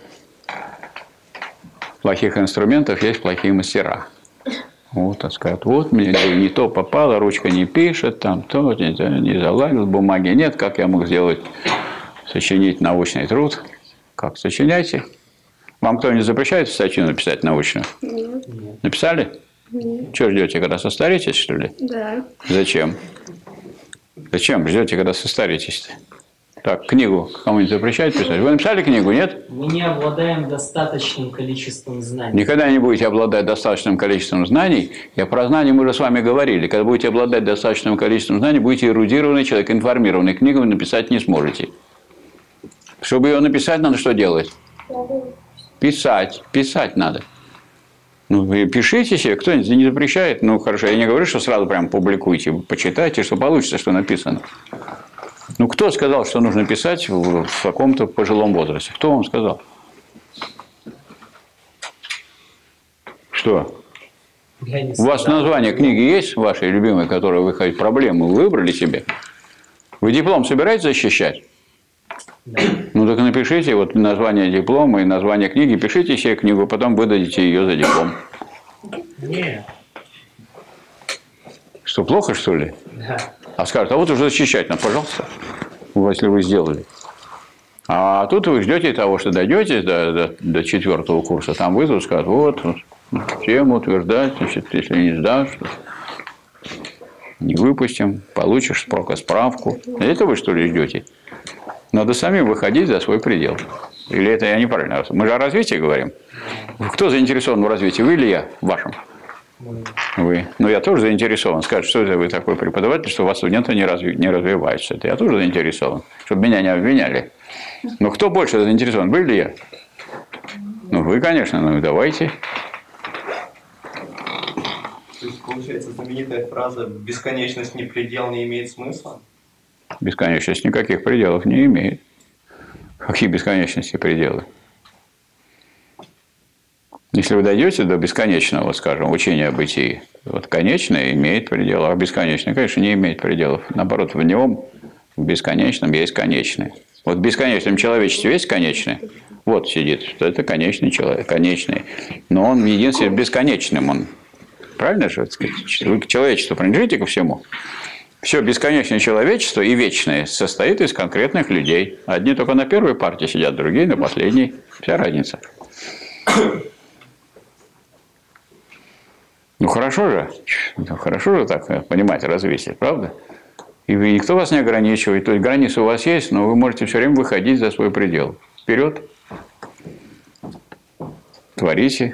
плохих инструментов, есть плохие мастера. Вот, так сказать, вот мне не то попало, ручка не пишет, там то, не, не заладил, бумаги нет, как я мог сделать, сочинить научный труд. Как, сочиняйте. Вам кто-нибудь запрещает статью написать научную? Нет. Написали? Нет. Что ждете, когда состаритесь, что ли? Да. Зачем? Зачем ждете, когда состаритесь-то? Так, книгу кому-нибудь запрещают писать? Вы написали книгу, нет? Мы не обладаем достаточным количеством знаний. Никогда не будете обладать достаточным количеством знаний. Я про знания мы уже с вами говорили. Когда будете обладать достаточным количеством знаний, будете эрудированный человек, информированный. Книгу вы написать не сможете. Чтобы ее написать, надо что делать? Писать. Писать надо. Ну, вы пишите себе, кто-нибудь не запрещает. Ну, хорошо, я не говорю, что сразу прям публикуйте. Почитайте, что получится, что написано. Ну, кто сказал, что нужно писать в, в каком-то пожилом возрасте? Кто вам сказал? Что? У вас название книги есть, вашей любимой, которую вы хотите, проблему выбрали себе? Вы диплом собираетесь защищать? Да. Ну, так напишите вот название диплома и название книги, пишите себе книгу, потом выдадите ее за диплом. Нет. Что, плохо, что ли? Да. А скажут, а вот уже защищать надо, пожалуйста, если вы сделали. А тут вы ждете того, что дойдете до, до, до четвертого курса, там вызовут, скажут, вот, тему утверждать, значит, если не сдашь, не выпустим, получишь справку. Это вы, что ли, ждете? Надо самим выходить за свой предел. Или это я неправильно? Мы же о развитии говорим. Кто заинтересован в развитии, вы или я в вашем? Вы. Но я тоже заинтересован. Скажут, что это вы такой преподаватель, что у вас студенты не, разви... не развиваются. Это я тоже заинтересован, чтобы меня не обвиняли. Но кто больше заинтересован, вы или я? Ну, вы, конечно, ну давайте. То есть, получается, знаменитая фраза «бесконечность не предел» не имеет смысла? Бесконечность никаких пределов не имеет. Какие бесконечности пределы? Если вы дойдете до бесконечного, скажем, учения о бытии, вот конечное имеет пределы, а бесконечное, конечно, не имеет пределов. Наоборот, в нем, в бесконечном, есть конечное. Вот в бесконечном человечестве есть конечное. Вот сидит, что это конечный человек, конечный. Но он единственный бесконечным. Он. Правильно же? Вы к человечеству принадлежите ко всему. Все бесконечное человечество и вечное состоит из конкретных людей. Одни только на первой партии сидят, другие на последней. Вся разница. Ну, хорошо же. Ну, хорошо же так понимать развитие, правда? И никто вас не ограничивает. То есть, границы у вас есть, но вы можете все время выходить за свой предел. Вперед. Творите.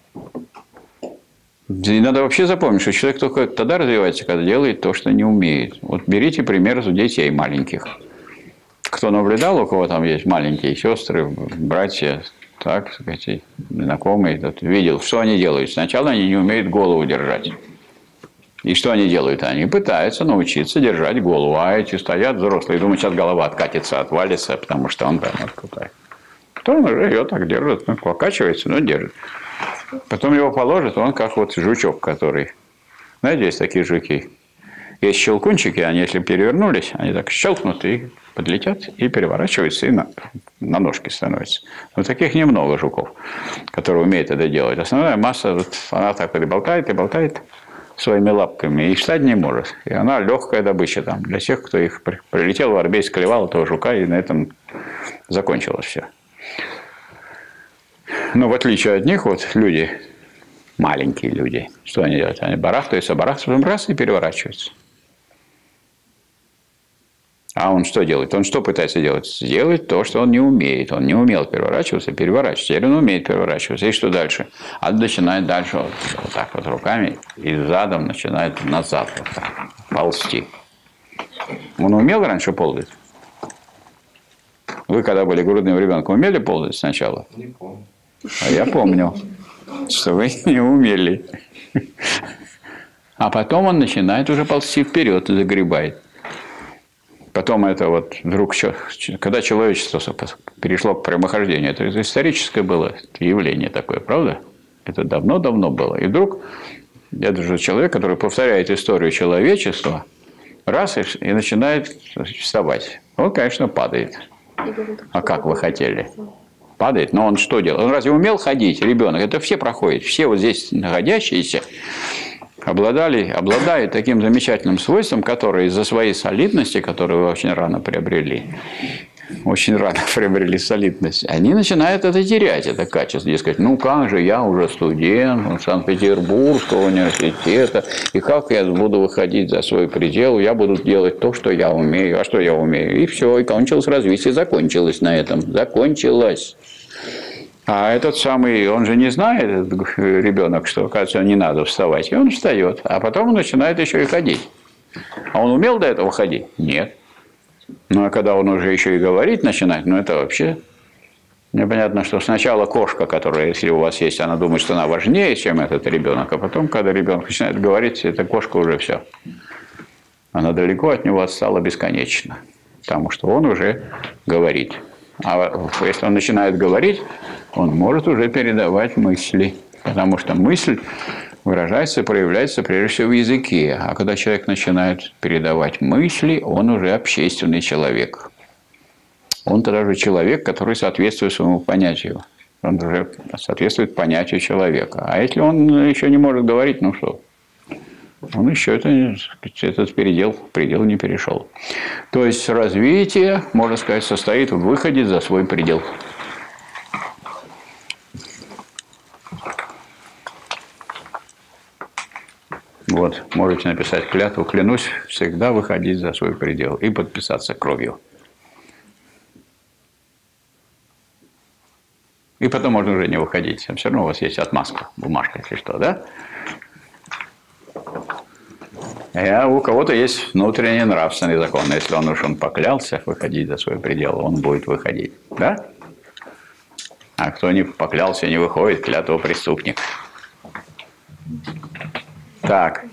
И надо вообще запомнить, что человек только тогда развивается, когда делает то, что не умеет. Вот берите пример у детей маленьких. Кто наблюдал, у кого там есть маленькие сестры, братья, так сказать, знакомые, тот видел, что они делают. Сначала они не умеют голову держать. И что они делают? Они пытаются научиться держать голову. А эти стоят взрослые и думают, сейчас голова откатится, отвалится, потому что он там откатает. Потом уже ее так держит, ну, покачивается, но держит. Потом его положат, он как вот жучок, который... Знаете, есть такие жуки. Есть щелкунчики, они если перевернулись, они так щелкнут и подлетят, и переворачиваются, и на, на ножки становятся. Но таких немного жуков, которые умеют это делать. Основная масса, вот, она так вот и болтает, и болтает своими лапками, и встать не может. И она легкая добыча там для тех, кто их прилетел в Арбейск, клевал этого жука, и на этом закончилось все. Но в отличие от них, вот люди, маленькие люди, что они делают? Они барахтаются, барахтаются, потом раз и переворачиваются. А он что делает? Он что пытается делать? Сделать то, что он не умеет. Он не умел переворачиваться, переворачиваться. Теперь он умеет переворачиваться. И что дальше? А начинает дальше вот, вот так вот руками и задом начинает назад вот так, ползти. Он умел раньше ползать? Вы, когда были грудным ребенком, умели ползать сначала? Не помню. А я помню, что вы не умели. А потом он начинает уже ползти вперед и загребает. Потом это вот вдруг, когда человечество перешло к прямохождению, это историческое было явление такое, правда? Это давно-давно было. И вдруг, это же человек, который повторяет историю человечества, раз и, и начинает вставать. Он, конечно, падает. А как вы хотели? Падает, но он что делает? Он разве умел ходить, ребенок? Это все проходят. Все вот здесь находящиеся обладали, обладают таким замечательным свойством, которое из-за своей солидности, которую вы очень рано приобрели, очень рано приобрели солидность, они начинают это терять, это качество. Дескать, ну как же, я уже студент Санкт-Петербургского университета, и как я буду выходить за свой предел, я буду делать то, что я умею. А что я умею? И все, и кончилось развитие, закончилось на этом. Закончилось. А этот самый, он же не знает, этот ребенок, что, оказывается, не надо вставать. И он встает. А потом он начинает еще и ходить. А он умел до этого ходить? Нет. Ну, а когда он уже еще и говорить начинает, ну, это вообще непонятно, что сначала кошка, которая, если у вас есть, она думает, что она важнее, чем этот ребенок. А потом, когда ребенок начинает говорить, эта кошка уже все. Она далеко от него отстала бесконечно. Потому что он уже говорит. А если он начинает говорить, он может уже передавать мысли. Потому что мысль выражается, проявляется прежде всего в языке. А когда человек начинает передавать мысли, он уже общественный человек. Он тогда же человек, который соответствует своему понятию. он уже соответствует понятию человека. А если он еще не может говорить, ну что? Он еще это, этот передел, предел не перешел. То есть развитие, можно сказать, состоит в выходе за свой предел. Вот, можете написать клятву, клянусь всегда выходить за свой предел и подписаться кровью. И потом можно уже не выходить. Все равно у вас есть отмазка, бумажка, если что, да? А у кого-то есть внутренний нравственный закон. Если он уж он поклялся выходить за свой предел, он будет выходить. Да? А кто не поклялся, не выходит, клятва преступник. Так.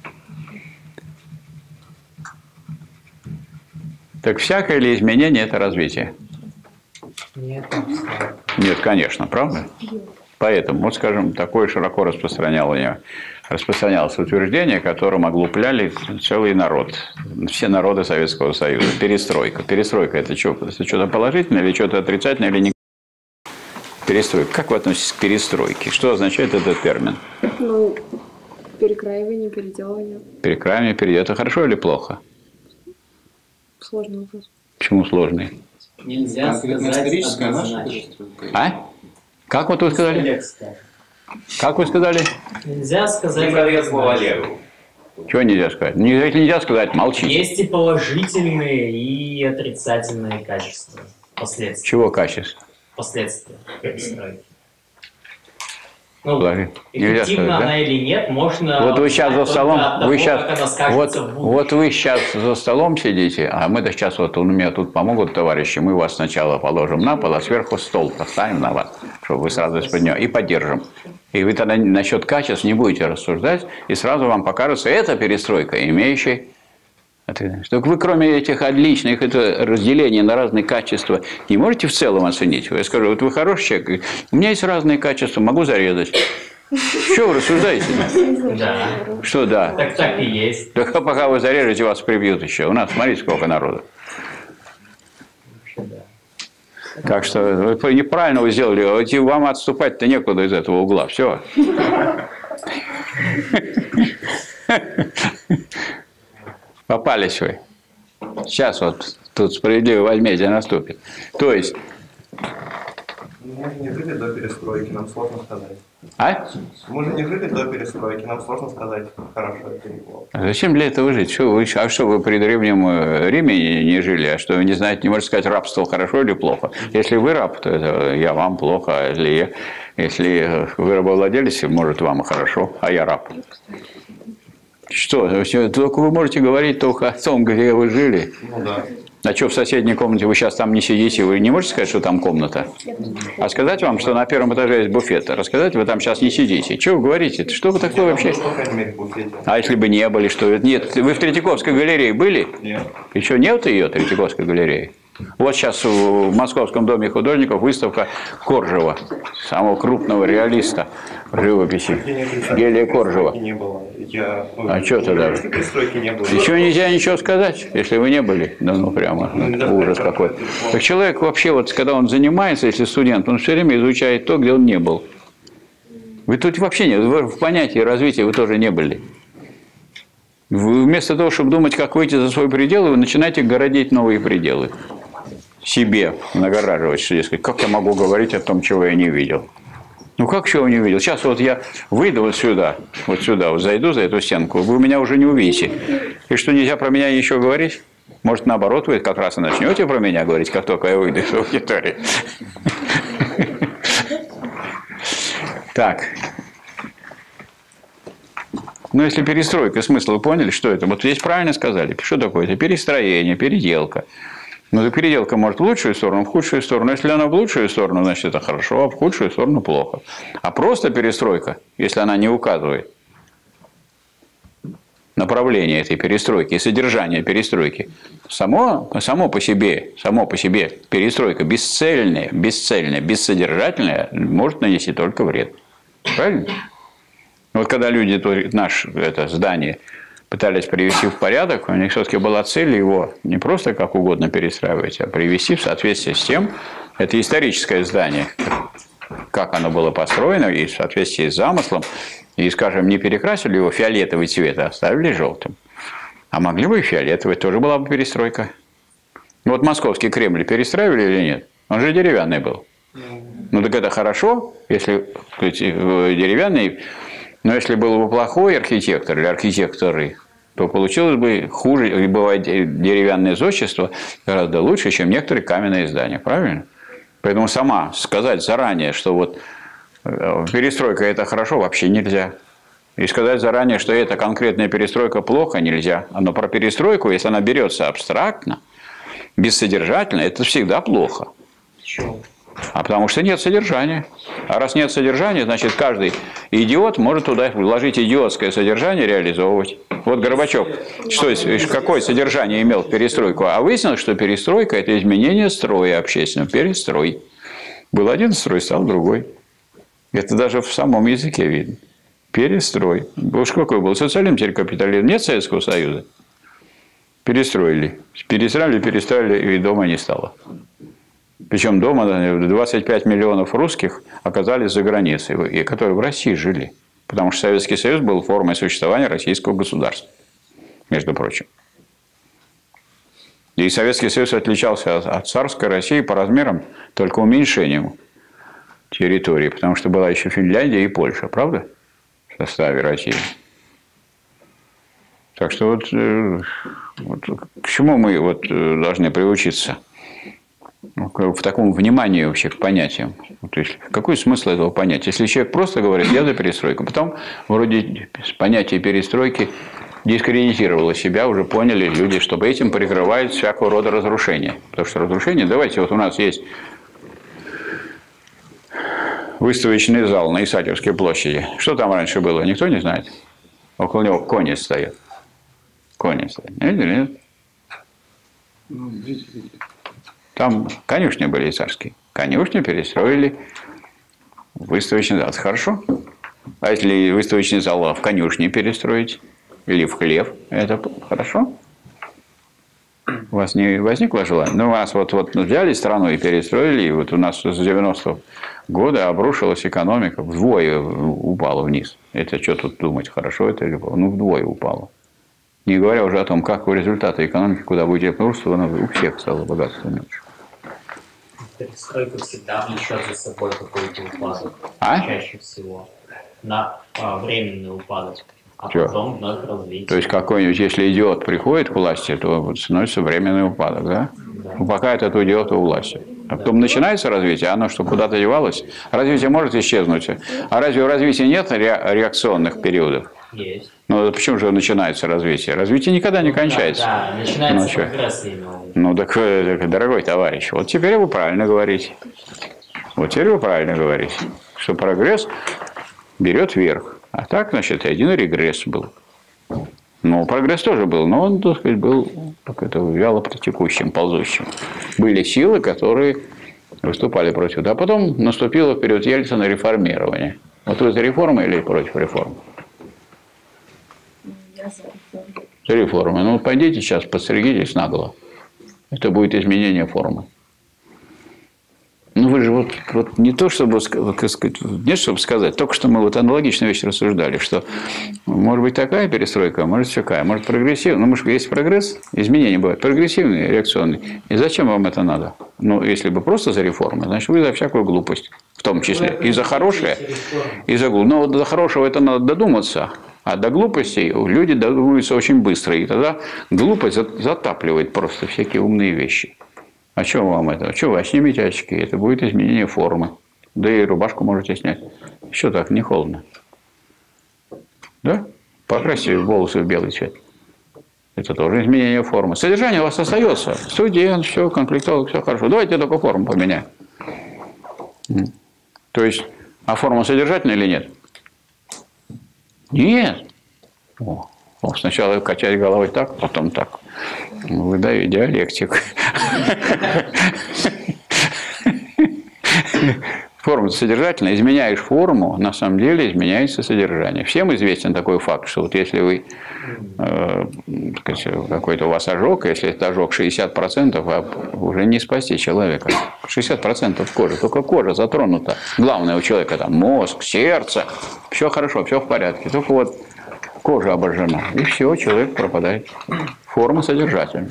Так всякое ли изменение – это развитие? Нет. Нет, конечно, правда? Поэтому, вот скажем, такое широко распространялось, распространялось утверждение, которым оглупляли целый народ, все народы Советского Союза. Перестройка. Перестройка – это что? Это что-то положительное или что-то отрицательное, или не? Перестройка. Как вы относитесь к перестройке? Что означает этот термин? Ну, перекраивание, переделывание. Перекраивание, переделывание. Это хорошо или плохо? Сложный вопрос. Почему сложный? Нельзя сказать однозначно. А? Как вот вы сказали? Как вы сказали? Нельзя сказать Не говорят слово однозначно. Олегу. Чего нельзя сказать? Не- Если нельзя сказать, молчите. Есть и положительные, и отрицательные качества. Последствия. Чего качество? Последствия перестройки. Ну, Положи. Нельзя эффективна сказать, да? она или нет, можно Вот вы сейчас за узнать столом, только от того, вы сейчас, как она вот, скажется в будущем. вот вы сейчас за столом сидите, а мы-то сейчас вот у меня тут помогут товарищи, мы вас сначала положим на пол, а сверху стол поставим на вас, чтобы вы сразу из-под него, и поддержим. И вы тогда насчет качеств не будете рассуждать, и сразу вам покажется, это перестройка, имеющая. Только вы, кроме этих отличных это разделений на разные качества, не можете в целом оценить. Я скажу, вот вы хороший человек, у меня есть разные качества, могу зарезать. Что вы рассуждаете? Да. Что да? Так так и есть. Только пока вы зарежете, вас прибьют еще. У нас, смотрите, сколько народу. Так что вы неправильно вы сделали. Идти вам отступать-то некуда из этого угла. Все. Попались вы. Сейчас вот тут справедливое возмездие наступит. То есть... Мы же не жили до перестройки, нам сложно сказать. А? Мы же не жили до перестройки, нам сложно сказать, хорошо это или плохо. А зачем для этого жить? Что вы, а что вы при Древнем Риме не, не жили? А что вы не знаете, не можете сказать, рабство хорошо или плохо? Если вы раб, то это я вам плохо. А если, я, если вы рабовладелец, может вам и хорошо, а я раб. Что? Только вы можете говорить только о том, где вы жили. Ну да. А что в соседней комнате, вы сейчас там не сидите, вы не можете сказать, что там комната? А сказать вам, что на первом этаже есть буфет? Рассказать, вы там сейчас не сидите. Что вы говорите? Что вы такое вообще? По крайней мере, в буфете. А если бы не были, что? Нет, вы в Третьяковской галерее были? Нет. Еще нет ее, Третьяковской галереи? Вот сейчас в Московском доме художников выставка Коржева, самого крупного реалиста в живописи, Гелия Коржева. Не было. Я, ну, А что тогда? Перестройки не было. Еще нельзя ничего сказать, если вы не были. Да ну прямо ужас какой. Так человек вообще, вот когда он занимается, если студент, он все время изучает то, где он не был. Вы тут вообще нет, вы в понятии развития вы тоже не были. Вы вместо того, чтобы думать, как выйти за свой предел, вы начинаете городить новые пределы. Себе нагораживать, что, дескать, как я могу говорить о том, чего я не видел. Ну как чего не видел? Сейчас вот я выйду вот сюда, вот сюда, вот зайду за эту стенку, вы меня уже не увидите. И что, нельзя про меня ничего говорить? Может, наоборот, вы как раз и начнете про меня говорить, как только я выйду из аудитории. Так. Ну, если перестройка, смысл вы поняли, что это? Вот здесь правильно сказали. Что такое? Это перестроение, переделка. Но переделка может в лучшую сторону, в худшую сторону. Если она в лучшую сторону, значит, это хорошо, а в худшую сторону плохо. А просто перестройка, если она не указывает направление этой перестройки и содержание перестройки, само, само по себе, само по себе перестройка бесцельная, бесцельная, бессодержательная, может нанести только вред. Правильно? Вот когда люди, наше это здание, пытались привести в порядок, у них все-таки была цель его не просто как угодно перестраивать, а привести в соответствие с тем, это историческое здание, как оно было построено, и в соответствии с замыслом, и, скажем, не перекрасили его фиолетовый цвет, а оставили желтым. А могли бы и фиолетовый, тоже была бы перестройка. Вот московский Кремль перестраивали или нет? Он же деревянный был. Ну так это хорошо, если сказать, деревянный, но если был бы плохой архитектор или архитекторы, то получилось бы хуже, и бывает деревянное зодчество гораздо лучше, чем некоторые каменные здания, правильно? Поэтому сама сказать заранее, что вот перестройка это хорошо, вообще нельзя. И сказать заранее, что эта конкретная перестройка плохо, нельзя. Но про перестройку, если она берется абстрактно, бессодержательно, это всегда плохо. Почему? А потому что нет содержания. А раз нет содержания, значит, каждый идиот может туда вложить идиотское содержание, реализовывать. Вот Горбачев, что, какое содержание имел в перестройку? А выяснилось, что перестройка – это изменение строя общественного. Перестрой. Был один строй, стал другой. Это даже в самом языке видно. Перестрой. Уж какой был социализм, теперь капитализм. Нет Советского Союза. Перестроили. Перестроили, перестроили, и дома не стало. Причем дома двадцать пять миллионов русских оказались за границей, и которые в России жили. Потому что Советский Союз был формой существования российского государства, между прочим. И Советский Союз отличался от царской России по размерам только уменьшением территории, потому что была еще Финляндия и Польша, правда? В составе России. Так что вот, вот к чему мы вот должны приучиться? В таком внимании вообще к понятиям. То есть, какой смысл этого понятия? Если человек просто говорит, я за перестройку, потом вроде понятие перестройки дискредитировало себя, уже поняли люди, что этим прикрывают всякого рода разрушения. Потому что разрушение, давайте, вот у нас есть выставочный зал на Исаакиевской площади. Что там раньше было, никто не знает? Около него кони стоят. Кони стоят. Видели, нет? Ну, видите, видите. Там конюшни были царские. Конюшни перестроили в выставочный зал. Хорошо. А если выставочный зал в конюшне перестроить? Или в хлев? Это хорошо? У вас не возникло желания? Ну, вас вот, вот взяли страну и перестроили, и вот у нас с девяностого года обрушилась экономика, вдвое упала вниз. Это что тут думать, хорошо это или плохо? Ну, вдвое упала. Не говоря уже о том, как результаты экономики, куда будет русство, у всех стало богатство меньше. Перестройка всегда влечет за собой какой-то упадок. А? Чаще всего. На а, временный упадок. А Чё? потом вновь развитие. То есть, какой-нибудь, если идиот приходит к власти, то вот становится временный упадок, да? Да. Ну, пока этот идиот у власти. А потом начинается развитие, оно что, куда-то девалось? Развитие может исчезнуть. А разве у развития нет ре- реакционных периодов? Есть. Ну, почему же начинается развитие? Развитие никогда не кончается. Да, да, начинается Ну, чё? прогресс именно. Ну, так, так, дорогой товарищ, вот теперь вы правильно говорите. Вот теперь вы правильно говорите, что прогресс берет верх. А так, значит, один регресс был. Ну, прогресс тоже был, но он, так сказать, был как это, вяло протекущим, ползущим. Были силы, которые выступали против. А потом наступило в период Ельцина реформирование. Вот вы за реформы или против реформ? Я за реформу. За реформы. Ну, пойдите сейчас, подстригитесь наголо. Это будет изменение формы. Ну, вы же вот, вот не то, чтобы сказать, не чтобы сказать, только что мы вот аналогичную вещь рассуждали, что может быть такая перестройка, а может такая, может прогрессивная. Ну, может, есть прогресс, изменения бывают прогрессивные, реакционные. И зачем вам это надо? Ну, если бы просто за реформы, значит, вы за всякую глупость, в том числе. И за хорошее, и за глупость. Но вот до хорошего это надо додуматься. А до глупостей люди додумываются очень быстро. И тогда глупость затапливает просто всякие умные вещи. А что вам это? Что вы снимите очки? Это будет изменение формы. Да и рубашку можете снять. Что так, не холодно? Да? Покрасьте волосы в белый цвет. Это тоже изменение формы. Содержание у вас остается. Студент, все, комплектолог, все хорошо. Давайте только форму поменяем. То есть, а форма содержательная или нет? Нет. О, сначала качать головой так, потом так. Вы, да, диалектик. Форма содержательная. Изменяешь форму, на самом деле изменяется содержание. Всем известен такой факт, что вот если вы э, какой-то у вас ожог, если это ожог шестьдесят процентов, а уже не спасти человека. шестьдесят процентов кожи, только кожа затронута. Главное у человека там мозг, сердце, все хорошо, все в порядке. Только вот кожа обожжена, и все, человек пропадает. Форма содержательная.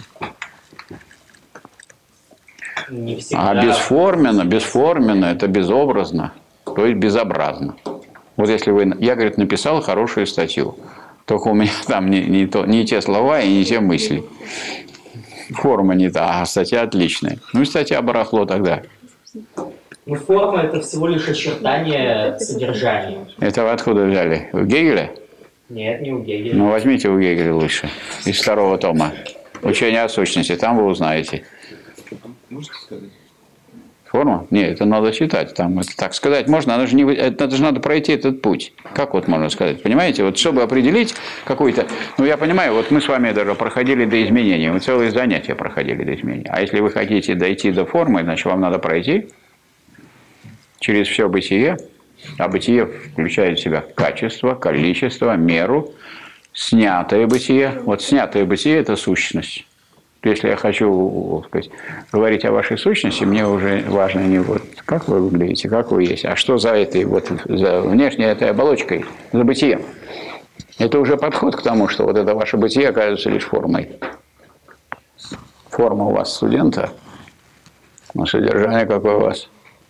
Не всегда. А бесформенно, бесформенно, это безобразно, то есть безобразно. Вот если вы, я, говорит, написал хорошую статью, только у меня там не, не, то, не те слова и не те мысли. Форма не та, а статья отличная. Ну и статья барахло тогда. Ну, форма – это всего лишь очертание содержания. Это вы откуда взяли? У Гегеля? Нет, не у Гегеля. Ну, возьмите у Гегеля лучше. Из второго тома. Учение о сущности. Там вы узнаете. Можете сказать? Форма? Нет, это надо читать. Там это так сказать можно, она же не, это же надо пройти этот путь. Как вот можно сказать? Понимаете? Вот чтобы определить какой-то... Ну, я понимаю, вот мы с вами даже проходили до изменений. Мы целые занятия проходили до изменений. А если вы хотите дойти до формы, значит, вам надо пройти через все бытие. А бытие включает в себя качество, количество, меру, снятое бытие. Вот снятое бытие – это сущность. Если я хочу, так сказать, говорить о вашей сущности, мне уже важно не вот как вы выглядите, как вы есть, а что за этой вот за внешней этой оболочкой, за бытием. Это уже подход к тому, что вот это ваше бытие оказывается лишь формой. Форма у вас студента, но содержание какое у вас.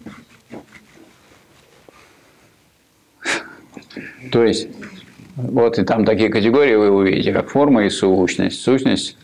То есть, вот и там такие категории вы увидите, как форма и сущность. Сущность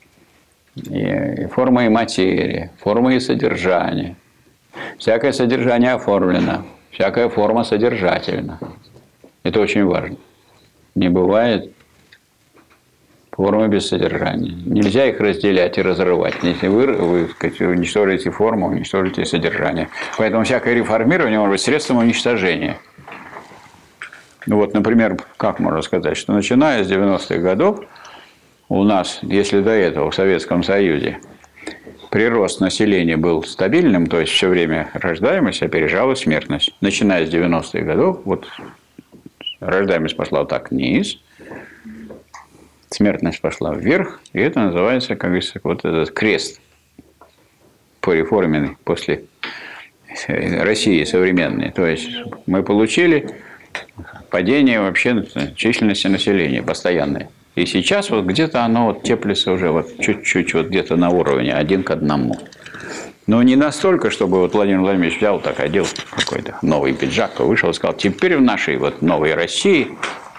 и форма и материя, форма и содержание. Всякое содержание оформлено, всякая форма содержательна. Это очень важно. Не бывает формы без содержания. Нельзя их разделять и разрывать. Если вы, вы сказать, уничтожите форму, уничтожите содержание. Поэтому всякое реформирование может быть средством уничтожения. Ну вот, например, как можно сказать, что начиная с девяностых годов у нас, если до этого в Советском Союзе прирост населения был стабильным, то есть все время рождаемость опережала смертность. Начиная с девяностых годов, вот рождаемость пошла вот так вниз, смертность пошла вверх, и это называется, как говорится, вот этот крест пореформенный после России современной. То есть мы получили падение вообще численности населения постоянное. И сейчас вот где-то оно вот теплится уже вот чуть-чуть вот где-то на уровне один к одному. Но не настолько, чтобы вот Владимир Владимирович взял, так одел какой-то новый пиджак, вышел и сказал, теперь в нашей вот новой России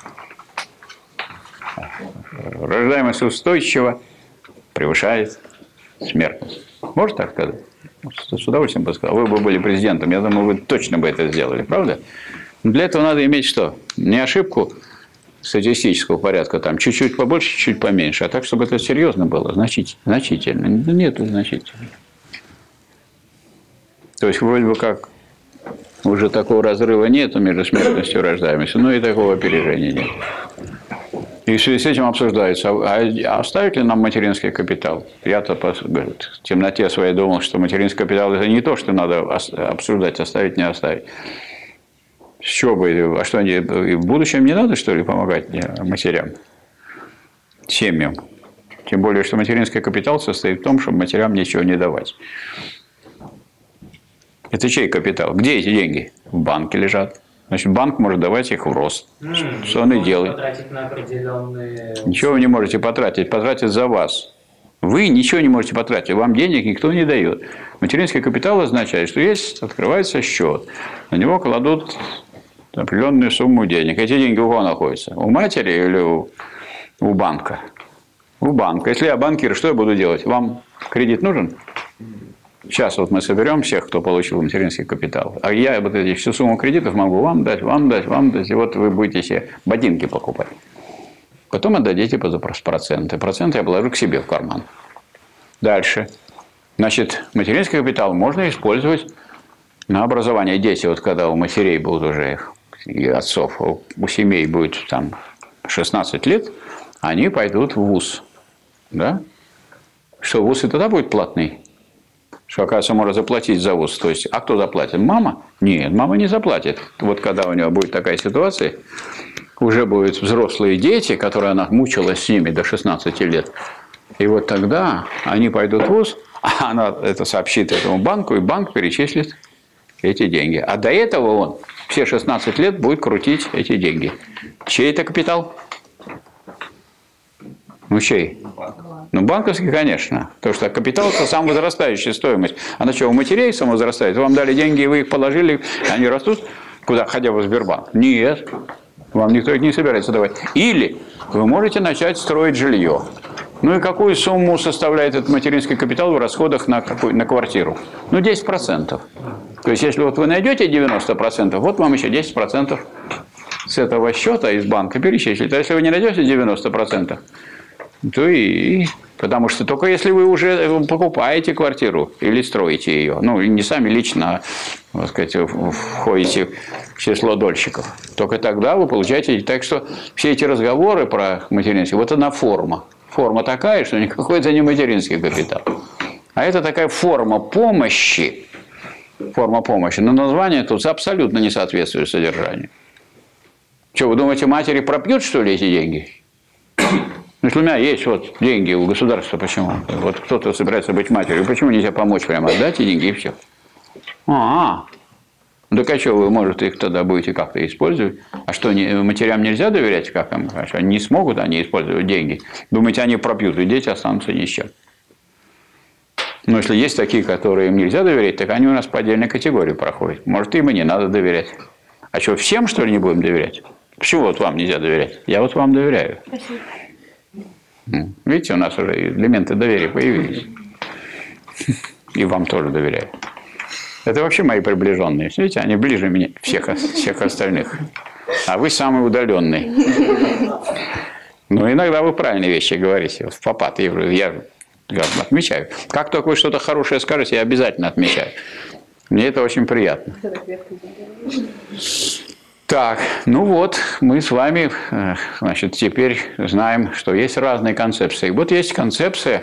рождаемость устойчиво превышает смертность. Можно так сказать? С удовольствием бы сказал. Вы бы были президентом, я думаю, вы точно бы это сделали, правда? Но для этого надо иметь что? Не ошибку статистического порядка, там чуть-чуть побольше, чуть поменьше, а так, чтобы это серьезно было, значительно. значительно. Нету значительно. То есть, вроде бы как, уже такого разрыва нету между смертностью и рождаемостью, но и такого опережения нет. И в связи с этим обсуждается, а оставить ли нам материнский капитал? Я-то в темноте своей думал, что материнский капитал – это не то, что надо обсуждать, оставить, не оставить. С чего бы? А что, они в будущем не надо, что ли, помогать матерям, семьям? Тем более, что материнский капитал состоит в том, чтобы матерям ничего не давать. Это чей капитал? Где эти деньги? В банке лежат. Значит, банк может давать их в рост. Mm, что он и делает. Потратить на определенные... Ничего вы не можете потратить. Потратить за вас. Вы ничего не можете потратить. Вам денег никто не дает. Материнский капитал означает, что есть, открывается счет. На него кладут определенную сумму денег. Эти деньги у кого находятся? У матери или у, у банка? У банка. Если я банкир, что я буду делать? Вам кредит нужен? Сейчас вот мы соберем всех, кто получил материнский капитал. А я вот эти всю сумму кредитов могу вам дать, вам дать, вам дать. И вот вы будете себе ботинки покупать. Потом отдадите за проценты. Проценты я положу к себе в карман. Дальше. Значит, материнский капитал можно использовать на образование. Дети, вот когда у матерей будут уже, и отцов, у семей будет там шестнадцать лет, они пойдут в вуз. Да? Что, вуз и тогда будет платный? что, оказывается, можно заплатить за вуз. То есть, а кто заплатит? Мама? Нет, мама не заплатит. Вот когда у нее будет такая ситуация, уже будут взрослые дети, которые она мучилась с ними до шестнадцати лет. И вот тогда они пойдут в вуз, а она это сообщит этому банку, и банк перечислит эти деньги. А до этого он все шестнадцать лет будет крутить эти деньги. Чей это капитал? Ну, чей? Ну, банковский, конечно. Потому что капитал – это самовозрастающая стоимость. Она что, у матерей самовозрастает? Вам дали деньги, и вы их положили, они растут? Куда? Ходя в Сбербанк? Нет. Вам никто их не собирается давать. Или вы можете начать строить жилье. Ну и какую сумму составляет этот материнский капитал в расходах на, какую, на квартиру? Ну, десять процентов. То есть, если вот вы найдете девяносто процентов, вот вам еще десять процентов с этого счета из банка перечислить. А если вы не найдете девяносто процентов, то и... Потому что только если вы уже покупаете квартиру или строите ее, ну, не сами лично, так сказать, входите в число дольщиков, только тогда вы получаете... Так что все эти разговоры про материнство, вот она форма. Форма такая, что никакой это не материнский капитал. А это такая форма помощи. Форма помощи. Но название тут абсолютно не соответствует содержанию. Что, вы думаете, матери пропьют, что ли, эти деньги? Если у меня есть вот деньги у государства, почему? Вот кто-то собирается быть матерью, почему нельзя помочь прямо? Отдать деньги и все. А, -а. Так а что, вы, может, их тогда будете как-то использовать? А что, не, матерям нельзя доверять? Как им? Они не смогут они использовать деньги? Думаете, они пропьют, и дети останутся ни с чем? Но если есть такие, которые им нельзя доверять, так они у нас по отдельной категории проходят. Может, им и не надо доверять. А что, всем, что ли, не будем доверять? Почему вот вам нельзя доверять? Я вот вам доверяю. Спасибо. Видите, у нас уже элементы доверия появились. И вам тоже доверяю. Это вообще мои приближенные. Видите, они ближе меня, всех, всех остальных. А вы самый удаленный. Но иногда вы правильные вещи говорите. Вот в попад я, я, я отмечаю. Как только вы что-то хорошее скажете, я обязательно отмечаю. Мне это очень приятно. Так, ну вот, мы с вами, значит, теперь знаем, что есть разные концепции. Вот есть концепция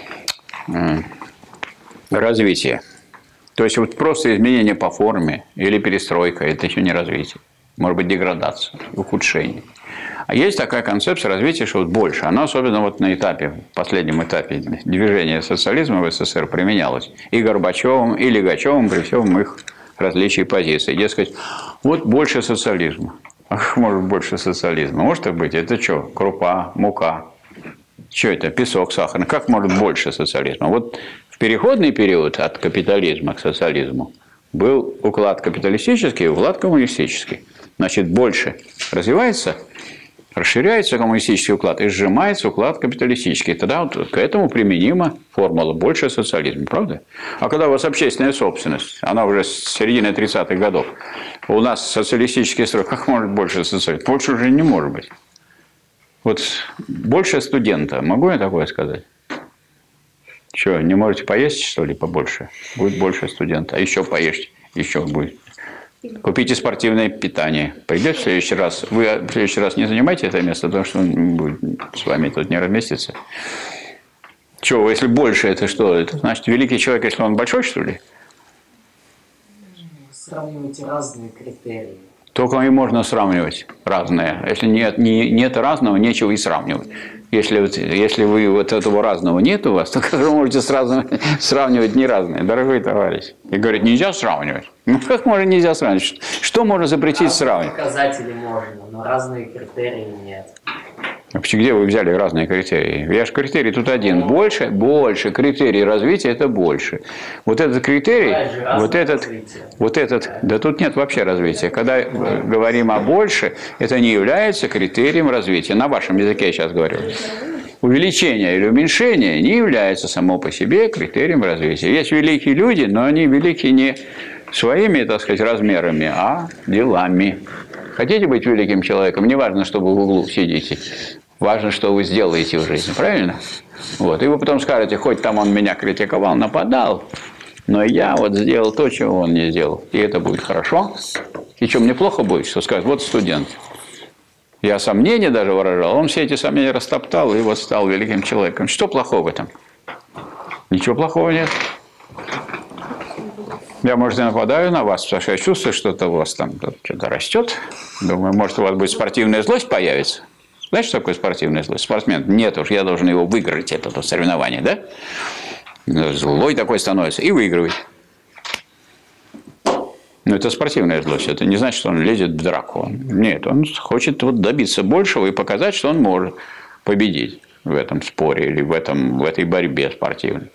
развития. То есть, вот просто изменение по форме или перестройка – это еще не развитие. Может быть, деградация, ухудшение. А есть такая концепция развития, что вот больше. Она особенно вот на этапе, последнем этапе движения социализма в СССР применялась. И Горбачевым, и Лигачевым при всем их различий позиций. Дескать, вот больше социализма. Ах, может, больше социализма. Может это быть? Это что? Крупа, мука. Что это? Песок, сахар. Как может больше социализма? Вот в переходный период от капитализма к социализму был уклад капиталистический и уклад коммунистический. Значит, больше развивается, расширяется коммунистический уклад и сжимается уклад капиталистический. Тогда вот к этому применима формула «больше социализма». Правда? А когда у вас общественная собственность, она уже с середины тридцатых годов, у нас социалистический строй, как может больше социализма? Больше уже не может быть. Вот больше студента, могу я такое сказать? Что, не можете поесть, что ли, побольше? Будет больше студента. А еще поешьте, еще будет. Купите спортивное питание. Придет в следующий раз. Вы в следующий раз не занимайте это место, потому что он будет с вами тут не разместится. Чего, если больше, это что? Это значит, великий человек, если он большой, что ли? Сравнивайте разные критерии. Только и можно сравнивать разное. Если нет, не, нет разного, нечего и сравнивать. Если, если вы вот этого разного нет у вас, то как вы можете сразу сравнивать не разные, дорогой товарищ? И говорит, нельзя сравнивать. Ну как можно нельзя сравнивать? Что можно запретить разные сравнивать? Показатели можно, но разные критерии нет. Вообще, где вы взяли разные критерии? Я же критерий тут один. Больше, больше. Критерий развития – это больше. Вот этот критерий, вот этот, вот этот, да тут нет вообще развития. Когда говорим о больше, это не является критерием развития. На вашем языке я сейчас говорю. Увеличение или уменьшение не является само по себе критерием развития. Есть великие люди, но они велики не своими, так сказать, размерами, а делами. Хотите быть великим человеком? Не важно, что вы в углу сидите. Важно, что вы сделаете в жизни. Правильно? Вот. И вы потом скажете, хоть там он меня критиковал, нападал, но я вот сделал то, чего он не сделал. И это будет хорошо. И что, мне плохо будет, что скажет, вот студент. Я сомнения даже выражал, он все эти сомнения растоптал и вот стал великим человеком. Что плохого в этом? Ничего плохого нет. Я, может, и нападаю на вас, потому что я чувствую, что-то у вас там что-то растет. Думаю, может, у вас будет спортивная злость появится. Знаешь, что такое спортивная злость? Спортсмен, нет уж, я должен его выиграть, это то соревнование, да? Злой такой становится и выигрывает. Но это спортивная злость, это не значит, что он лезет в драку. Нет, он хочет вот добиться большего и показать, что он может победить в этом споре или в, этом, в этой борьбе спортивной.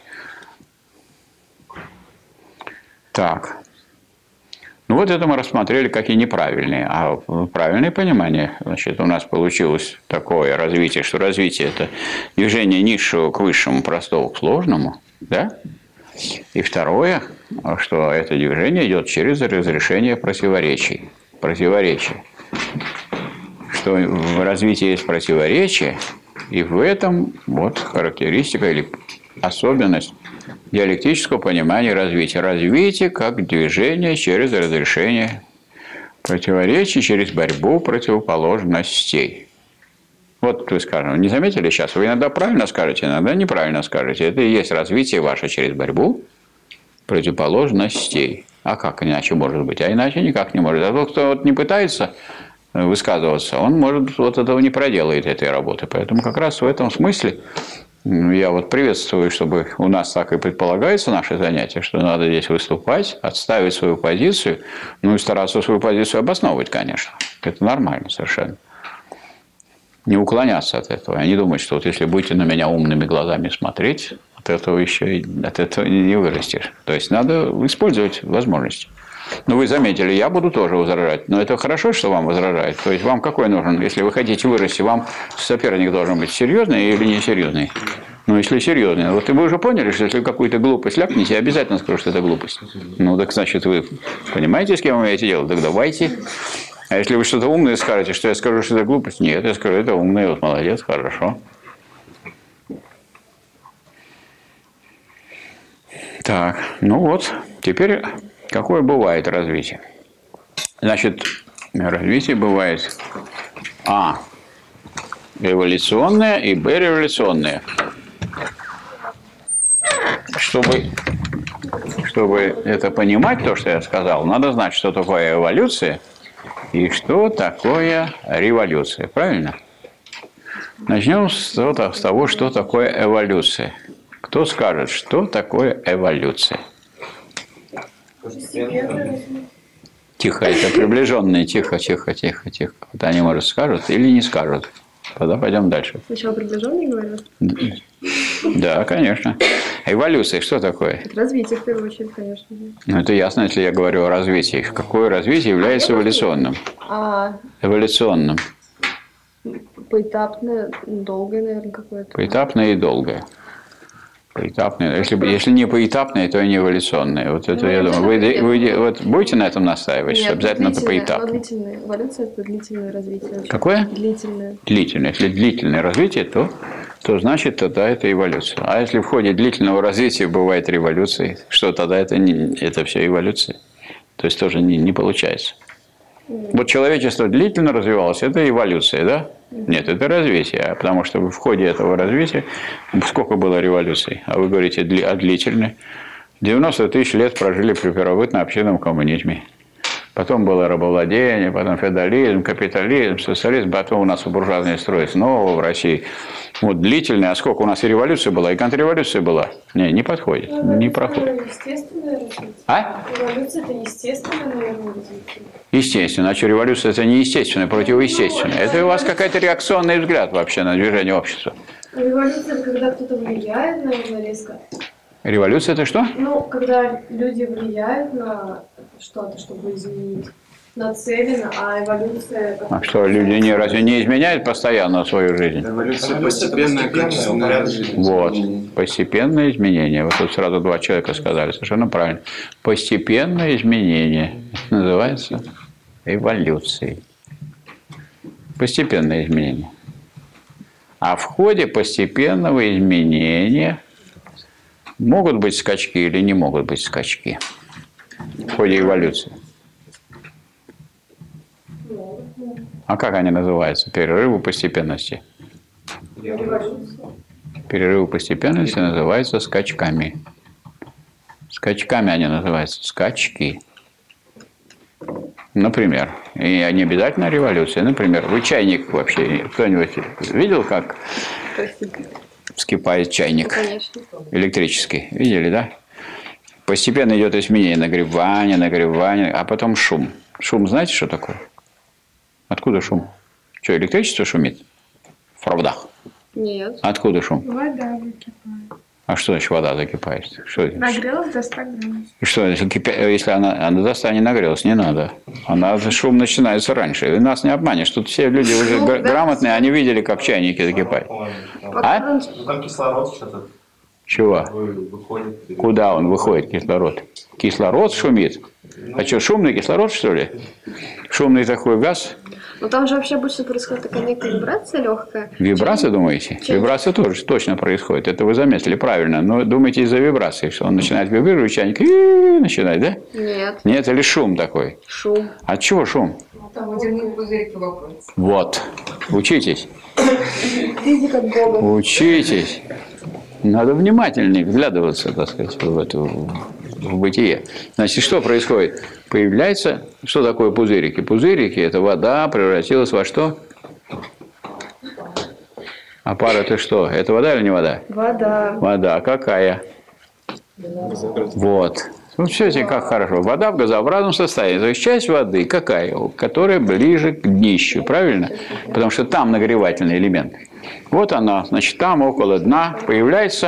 Так. Ну вот это мы рассмотрели как и неправильные. А правильное понимание, значит, у нас получилось такое развитие, что развитие – это движение низшего к высшему, простого к сложному, да? И второе, что это движение идет через разрешение противоречий. Противоречий. Что в развитии есть противоречие, и в этом вот характеристика или особенность диалектического понимания развития. Развитие как движение через разрешение противоречий, через борьбу противоположностей. Вот вы скажете, не заметили сейчас? Вы иногда правильно скажете, иногда неправильно скажете. Это и есть развитие ваше через борьбу противоположностей. А как иначе может быть? А иначе никак не может. А тот, кто вот не пытается высказываться, он, может, вот этого не проделает, этой работы. Поэтому как раз в этом смысле я вот приветствую, чтобы у нас так и предполагается наше занятие, что надо здесь выступать, отставить свою позицию, ну и стараться свою позицию обосновывать, конечно. Это нормально совершенно. Не уклоняться от этого. А не думать, что вот если будете на меня умными глазами смотреть, от этого еще и, от этого не вырастешь. То есть надо использовать возможности. Ну, вы заметили, я буду тоже возражать. Но это хорошо, что вам возражают. То есть вам какой нужен? Если вы хотите вырасти, вам соперник должен быть серьезный или несерьезный? Ну, если серьезный. Вот вы уже поняли, что если какую-то глупость ляпнете, я обязательно скажу, что это глупость. Ну, так значит, вы понимаете, с кем вы имеете дело? Так давайте. А если вы что-то умное скажете, что я скажу, что это глупость? Нет, я скажу, это умное, вот молодец, хорошо. Так, ну вот, теперь какое бывает развитие? Значит, развитие бывает А. Эволюционное и Б. Революционное. Чтобы, чтобы это понимать, то, что я сказал, надо знать, что такое эволюция и что такое революция. Правильно? Начнем с того, что такое эволюция. Кто скажет, что такое эволюция? Тихо, это приближенные. Тихо, тихо, тихо, тихо. Вот они, может, скажут или не скажут. Тогда пойдем дальше. Сначала приближенные говорят? Да, конечно. Эволюция что такое? Это развитие, в первую очередь, конечно. Ну, это ясно, если я говорю о развитии. Какое развитие является эволюционным? А... Эволюционным. Поэтапное, долгое, наверное, какое-то. Поэтапное и долгое. Поэтапное. Если, если не поэтапное, то и не эволюционное. Вот это, ну, я думаю, вы, вы вот будете на этом настаивать, что обязательно это поэтапное? Длительное. Эволюция – это длительное развитие. Какое? Длительное. Длительное. Если длительное развитие, то, то значит, тогда это эволюция. А если в ходе длительного развития бывает революция, что тогда это, не, это все эволюция. То есть тоже не, не получается. Вот человечество длительно развивалось, это эволюция, да? Нет, это развитие, потому что в ходе этого развития сколько было революций? А вы говорите о длительной. девяносто тысяч лет прожили при первобытно-общинном коммунизме. Потом было рабовладение, потом феодализм, капитализм, социализм, потом у нас буржуазный строй снова в России. Вот длительная, а сколько у нас и революция была, и контрреволюция была. Не, не подходит, ну, не проходит. Естественное развитие. А? Революция – это естественное, наверное, развитие. Естественно. Значит, революция – это не естественное, противоестественное. Это у вас какой-то реакционный взгляд вообще на движение общества. Революция – это когда кто-то влияет, наверное, резко. Революция – это что? Ну, когда люди влияют на что-то, чтобы изменить. Нацелено, а эволюция... А что, люди не, разве не изменяют постоянно свою жизнь? Эволюция постепенная, качественная жизнь. Вот, постепенное изменение. Вот тут сразу два человека сказали, совершенно правильно. Постепенное изменение называется эволюцией. Постепенное изменение. А в ходе постепенного изменения могут быть скачки или не могут быть скачки в ходе эволюции. А как они называются? Перерывы постепенности. Перерывы постепенности называются скачками. Скачками они называются. Скачки. Например. И не обязательно революция. Например, вы чайник вообще... Кто-нибудь видел, как вскипает чайник? Ну, конечно. Электрический. Видели, да? Постепенно идет изменение, нагревание, нагревание, а потом шум. Шум, знаете, что такое? Откуда шум? Что, электричество шумит? В проводах? Нет. Откуда шум? Вода выкипает. А что значит вода закипает? Что, Нагрелась до ста градусов. что если, кипя... если она, она до ста не нагрелась, не надо. Она, шум начинается раньше. И нас не обманешь. Тут все люди уже Ну, гра- да. грамотные, они видели, как чайники закипают. А? Ну, там кислород что-то Чего? выходит. Куда он выходит, кислород? Кислород шумит. А что, шумный кислород, что ли? Шумный такой газ? Ну там же вообще обычно происходит такая некая вибрация легкая. Вибрация, думаете? Чем? Вибрация тоже точно происходит. Это вы заметили правильно. Но думаете из-за вибрации, что он начинает вибрировать, чайник и начинает, да? Нет. Нет, или шум такой. Шум. От чего шум? Там водяные пузырики лопаются. Вот. Учитесь. Физика Бога. Учитесь. Надо внимательнее вглядываться, так сказать, в эту в бытие. Значит, что происходит? Появляется, что такое пузырики? Пузырики – это вода превратилась во что? А пара – это что? Это вода или не вода? Вода. Вода. Какая? Вот. Ну, все как хорошо. Вода в газообразном состоянии. То есть часть воды какая? Которая ближе к днищу. Правильно? Потому что там нагревательный элемент. Вот она. Значит, там около дна появляется,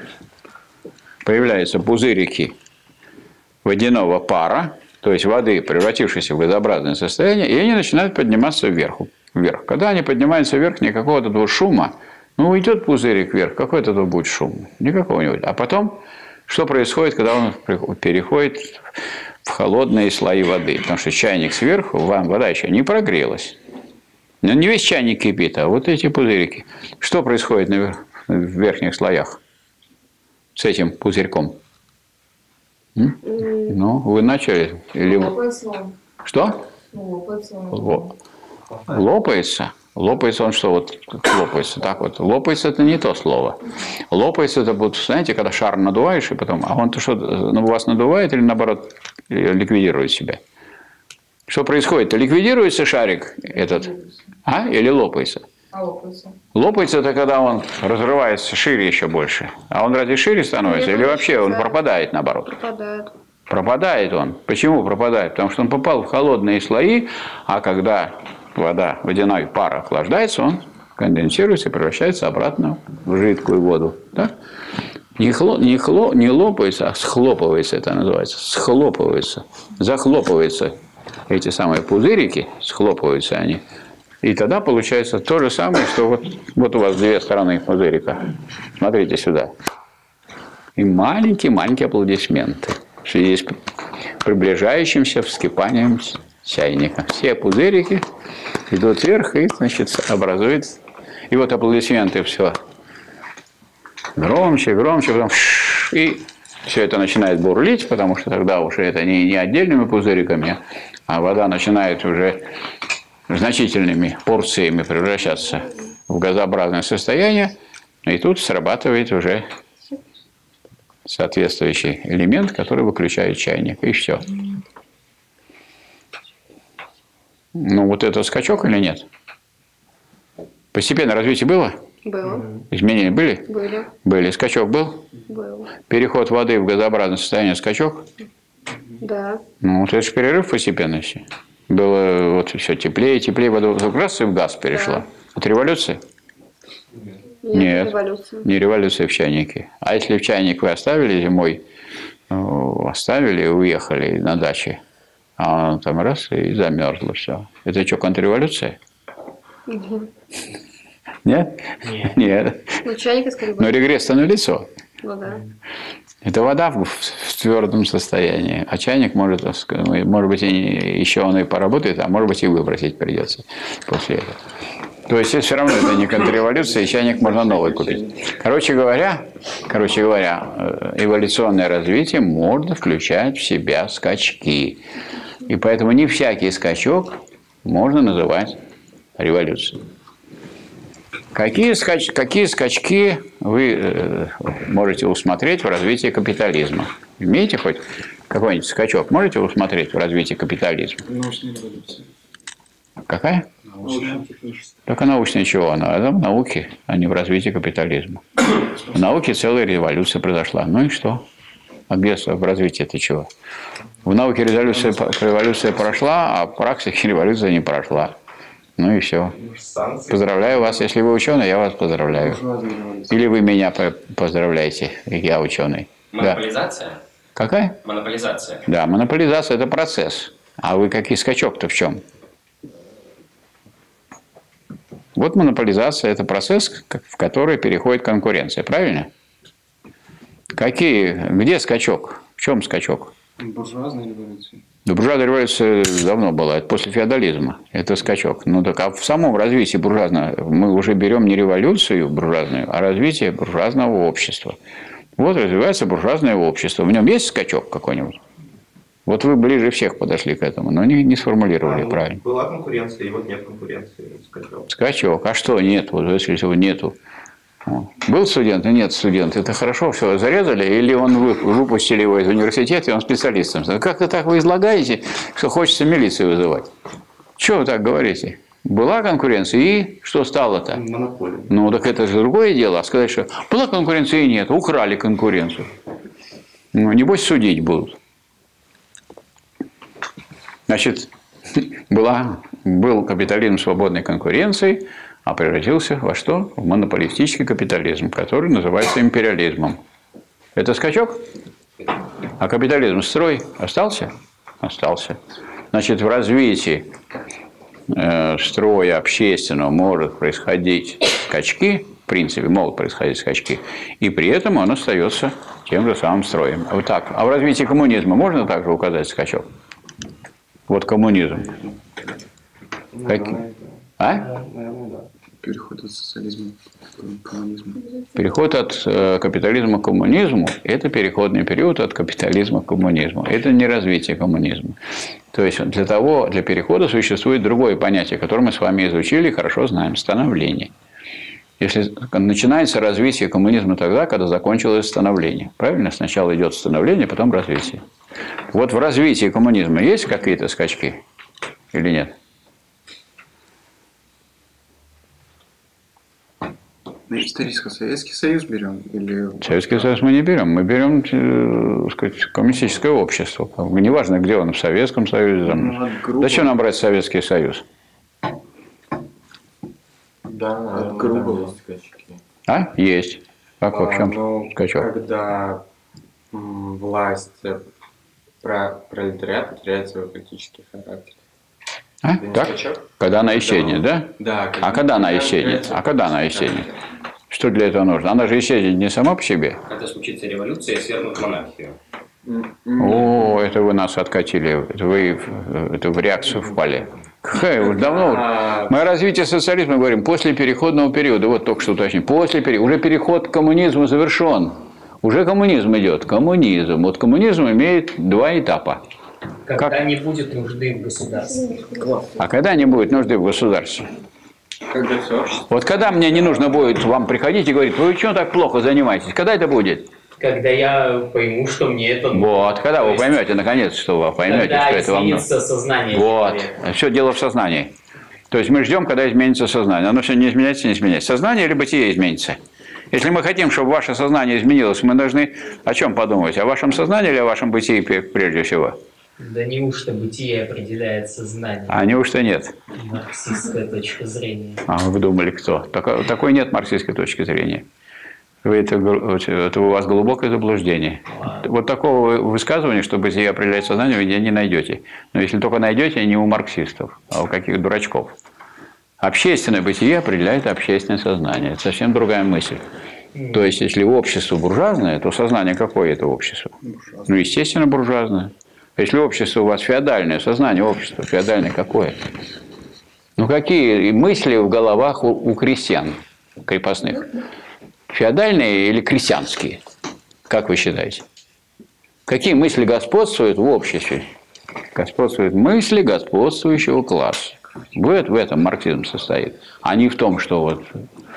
появляются пузырики водяного пара, то есть воды, превратившейся в газообразное состояние, и они начинают подниматься вверх. вверх. Когда они поднимаются вверх, никакого тут шума. Ну, уйдет пузырик вверх, какой тут будет шум? Никакого не будет. А потом, что происходит, когда он переходит в холодные слои воды? Потому что чайник сверху, вам вода еще не прогрелась. Но не весь чайник кипит, а вот эти пузырики. Что происходит на верхних слоях с этим пузырьком? М? Ну, вы начали? Или... Лопается он. Что? Ну, лопается он. Ло- Лопается? Лопается он что? Вот как лопается. Так вот. Лопается – это не то слово. Лопается – это, вот, знаете, когда шар надуваешь, и потом… А он-то что, ну, вас надувает или, наоборот, ликвидирует себя? Что происходит? Ликвидируется шарик этот? А? Или лопается? А лопается. Лопается – это когда он разрывается шире еще больше. А он разве шире становится? Или вообще он пропадает, наоборот? Пропадает. Пропадает он. Почему пропадает? Потому что он попал в холодные слои, а когда вода, водяной пар охлаждается, он конденсируется и превращается обратно в жидкую воду. Да? Не, хло, не, хло, не лопается, а схлопывается, это называется. Схлопывается. Захлопываются эти самые пузырики, схлопываются они. И тогда получается то же самое, что вот, вот у вас две стороны пузырика. Смотрите сюда. И маленькие-маленькие аплодисменты в связи с приближающимся вскипанием чайника. Все пузырики идут вверх и, значит, образуют. И вот аплодисменты все громче, громче, потом и все это начинает бурлить, потому что тогда уже это не, не отдельными пузыриками, а вода начинает уже значительными порциями превращаться в газообразное состояние, и тут срабатывает уже соответствующий элемент, который выключает чайник, и все. Ну, вот это скачок или нет? Постепенное развитие было? Было. Изменения были? Были. Были. Скачок был? Был. Переход воды в газообразное состояние, скачок? Да. Ну, вот это же перерыв постепенности. Было вот все теплее, теплее, вода в газ и в газ перешла. Да. Это революция? Нет, Нет. революция. Не революция в чайнике. А если в чайник вы оставили зимой, ну, оставили и уехали на даче, а он там раз и замерзло все. Это что, контрреволюция? Угу. Нет? Нет. Нет. Ну, чайник скорее. Но регресс-то налицо. Ну да. Это вода в, в твердом состоянии. А чайник может, может быть, и, еще он и поработает, а может быть, и выбросить придется после этого. То есть, все равно это не контрреволюция, и чайник можно новый купить. Короче говоря, короче говоря, эволюционное развитие может включать в себя скачки. И поэтому не всякий скачок можно называть революцией. Какие, скач... Какие скачки вы э, можете усмотреть в развитии капитализма? Имеете хоть какой-нибудь скачок? Можете усмотреть в развитии капитализма? Научная революция. Какая? Научно-техническая. Только научная чего она? Это в науке, а не в развитии капитализма. В науке целая революция произошла. Ну и что? А где в развитии это чего? В науке революция, революция прошла, а в практике революция не прошла. Ну и все. Поздравляю вас. Если вы ученый, я вас поздравляю. Или вы меня поздравляете, я ученый. Монополизация? Да. Какая? Монополизация. Да, монополизация – это процесс. А вы какие скачок-то в чем? Вот монополизация – это процесс, в который переходит конкуренция. Правильно? Какие? Где скачок? В чем скачок? Буржуазная революция. Да, буржуазная революция давно была, это после феодализма, это скачок. Ну так а в самом развитии буржуазного мы уже берем не революцию буржуазную, а развитие буржуазного общества. Вот развивается буржуазное общество. В нем есть скачок какой-нибудь? Вот вы ближе всех подошли к этому, но не, не сформулировали а, ну, правильно. Была конкуренция, и вот нет конкуренции. Скачок. Скачок. А что нет? Вот если его нету. Был студент и нет студента. Это хорошо, все зарезали, или он вы, выпустили его из университета, и он специалистом. Как-то так вы излагаете, что хочется милицию вызывать. Чего вы так говорите? Была конкуренция, и что стало-то? Монополия. Ну, так это же другое дело. А сказать, что была конкуренция и нет, украли конкуренцию. Ну, небось, судить будут. Значит, была, был капитализм свободной конкуренцией, а превратился во что? В монополистический капитализм, который называется империализмом. Это скачок? А капитализм строй остался? Остался. Значит, в развитии э, строя общественного может происходить скачки, в принципе, могут происходить скачки, и при этом он остается тем же самым строем. Вот так. А в развитии коммунизма можно также указать скачок? Вот коммунизм. Ну, как... да, А? наверное, да. Переход от социализма к коммунизму. Переход от э, капитализма к коммунизму – это переходный период от капитализма к коммунизму. Это не развитие коммунизма. То есть для того, для перехода существует другое понятие, которое мы с вами изучили и хорошо знаем – становление. Если начинается развитие коммунизма тогда, когда закончилось становление. Правильно? Сначала идет становление, потом развитие. Вот в развитии коммунизма есть какие-то скачки или нет? Историческо-советский союз берем? Или... Советский союз мы не берем. Мы берем, так сказать, коммунистическое общество. Неважно, где он, в Советском Союзе. Там... Ну, грубо... Зачем нам брать Советский Союз? Да, от грубого. Есть скачки. А? Есть. Как а, в чем ну, скачок? Когда м, власть про пролетариат теряет свой политический характер. А? Так? Когда она исчезнет, да? Да. А когда она исчезнет? А когда она исчезнет? Что для этого нужно? Она же исчезнет не сама по себе. Когда случится революция, свергнут монархию. О, это вы нас откатили. Это вы это в реакцию впали. Хэ, уж давно. Мы о развитии социализма говорим после переходного периода. Вот только что уточнил. После периода. Уже переход к коммунизму завершен. Уже коммунизм идет. Коммунизм. Вот коммунизм имеет два этапа. Когда как? Не будет нужды в государстве. А когда не будет нужды в государстве? Когда все общество. Вот когда мне не нужно будет вам приходить и говорить, вы что так плохо занимаетесь? Когда это будет? Когда я пойму, что мне это нужно. Вот, когда То вы есть, поймете, наконец, что вы поймете, когда что это вам нужно. изменится сознание Вот, человека. все дело в сознании. То есть мы ждем, когда изменится сознание. Оно все не изменяется, не изменяется. Сознание или бытие изменится. Если мы хотим, чтобы ваше сознание изменилось, мы должны о чем подумать? О вашем сознании или о вашем бытии прежде всего? Да неужто бытие определяет сознание? А неужто нет? Марксистская точка зрения. А вы думали, кто? Такой, такой нет марксистской точки зрения. Вы это, это у вас глубокое заблуждение. Ладно. Вот такого высказывания, что бытие определяет сознание, вы не найдете. Но если только найдете, не у марксистов, а у каких дурачков. Общественное бытие определяет общественное сознание. Это совсем другая мысль. Mm. То есть, если общество буржуазное, то сознание какое это общество? Буржуазное. Ну, естественно, буржуазное. Если общество у вас феодальное, сознание общества феодальное какое? Ну, какие мысли в головах у, у крестьян крепостных? Феодальные или крестьянские? Как вы считаете? Какие мысли господствуют в обществе? Господствуют мысли господствующего класса. В этом марксизм состоит. А не в том, что вот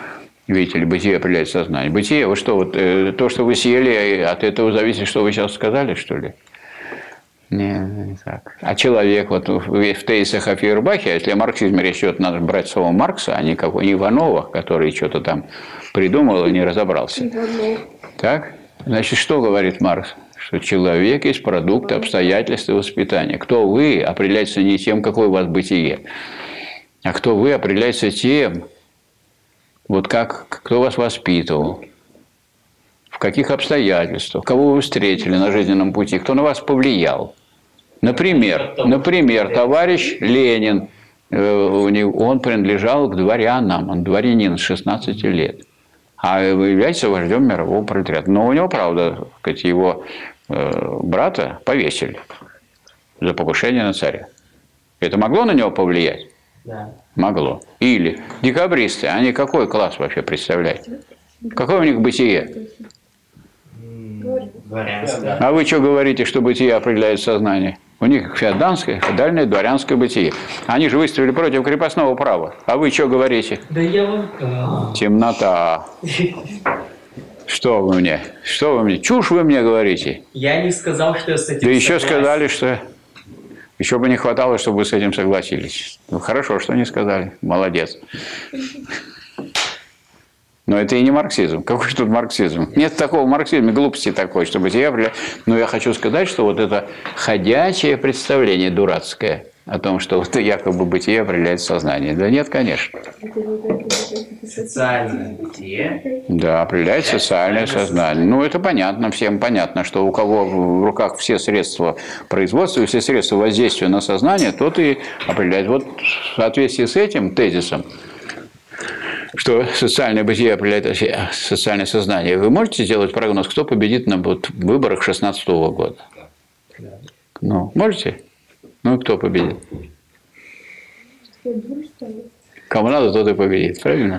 Видите ли, бытие определяет сознание. Бытие, вы что, вот э, то, что вы съели, от этого зависит, что вы сейчас сказали, что ли? Не, не так. А человек, вот в тезисах о Фейербахе, если о марксизме речь идет, надо брать слово Маркса, а не какого Иванова, который что-то там придумал и не разобрался. Так? Значит, что говорит Маркс? Что человек есть продукт обстоятельств и воспитания. Кто вы, определяется не тем, какое у вас бытие, а кто вы, определяется тем, вот как, кто вас воспитывал, в каких обстоятельствах, кого вы встретили на жизненном пути, кто на вас повлиял. Например, например товарищ Ленин, он принадлежал к дворянам, он дворянин с шестнадцати лет, а является вождем мирового пролетариата. Но у него, правда, его брата повесили за покушение на царя. Это могло на него повлиять? Да. Могло. Или декабристы, они какой класс вообще представляют? Какое у них бытие? Дворянское. А вы что говорите, что бытие определяет сознание? У них феодальское, феодальное дворянское бытие. Они же выставили против крепостного права. А вы что говорите? Да я вам... Темнота. Что вы мне? Что вы мне? Чушь вы мне говорите? Я не сказал, что я с этим Да еще согласен. сказали, что... Еще бы не хватало, чтобы вы с этим согласились. Ну, хорошо, что не сказали. Молодец. Но это и не марксизм. Какой же тут марксизм? Нет такого марксизма, глупости такой, чтобы я... Но я хочу сказать, что вот это ходячее представление дурацкое о том, что вот якобы бытие определяет сознание. Да нет, конечно. Социальное бытие. Да, определяет социальное сознание. Ну, это понятно, всем понятно, что у кого в руках все средства производства и все средства воздействия на сознание, тот и определяет. Вот в соответствии с этим тезисом, что социальное бытие определяет социальное сознание, вы можете сделать прогноз, кто победит на выборах шестнадцатого года? Ну, можете? Ну, кто победит? Кому надо, тот и победит, правильно?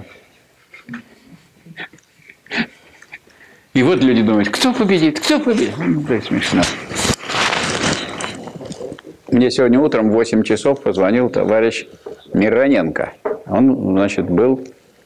И вот люди думают, кто победит, кто победит? Ну, это смешно. Мне сегодня утром в восемь часов позвонил товарищ Мироненко. Он, значит, был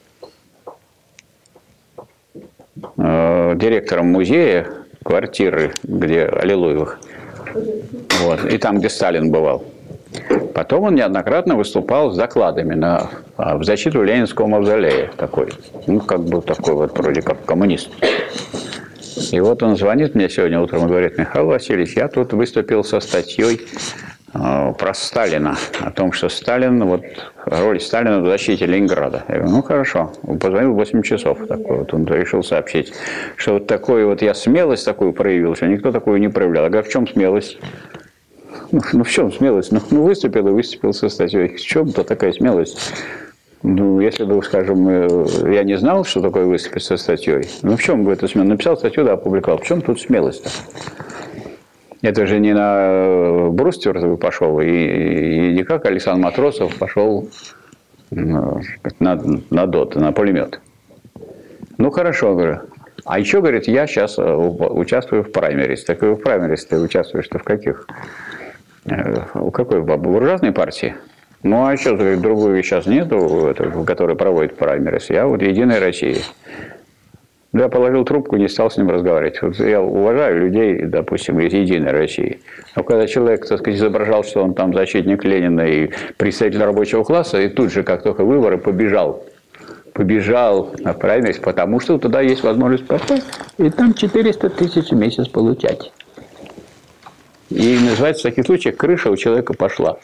э, директором музея, квартиры, где Аллилуевых. Вот, и там, где Сталин бывал. Потом он неоднократно выступал с докладами на, в защиту Ленинского мавзолея. Такой, ну, как бы такой вот, вроде как коммунист. И вот он звонит мне сегодня утром и говорит: Михаил Васильевич, я тут выступил со статьей э, про Сталина. О том, что Сталин, вот, роль Сталина в защите Ленинграда. Я говорю, ну, хорошо. Он позвонил в восемь часов. Такой вот, он решил сообщить, что вот такую вот я смелость такую проявил, что никто такую не проявлял. Я говорю, в чем смелость? Ну, в чем смелость? Ну, ну, выступил и выступил со статьей. В чем-то такая смелость? Ну, если бы, скажем, я не знал, что такое выступить со статьей, ну, в чем бы это смелость? Написал статью, да, опубликовал. В чем тут смелость-то? Это же не на Брустверт пошел, и, и не как Александр Матросов пошел на, на ДОТ, на пулемет. Ну, хорошо, говорю. А еще, говорит, я сейчас участвую в праймерис. Так и в праймерис ты участвуешь-то в каких? У какой? В буржуазной партии? Ну, а что, говорит, другую сейчас нету, которая проводит праймерис. Я вот Единой России. Я положил трубку, не стал с ним разговаривать. Вот я уважаю людей, допустим, из Единой России. Но когда человек, так сказать, изображал, что он там защитник Ленина и представитель рабочего класса, и тут же, как только выборы, побежал. Побежал на праймерис, потому что туда есть возможность попасть, и там четыреста тысяч в месяц получать. И называется в таких случаях крыша у человека пошла.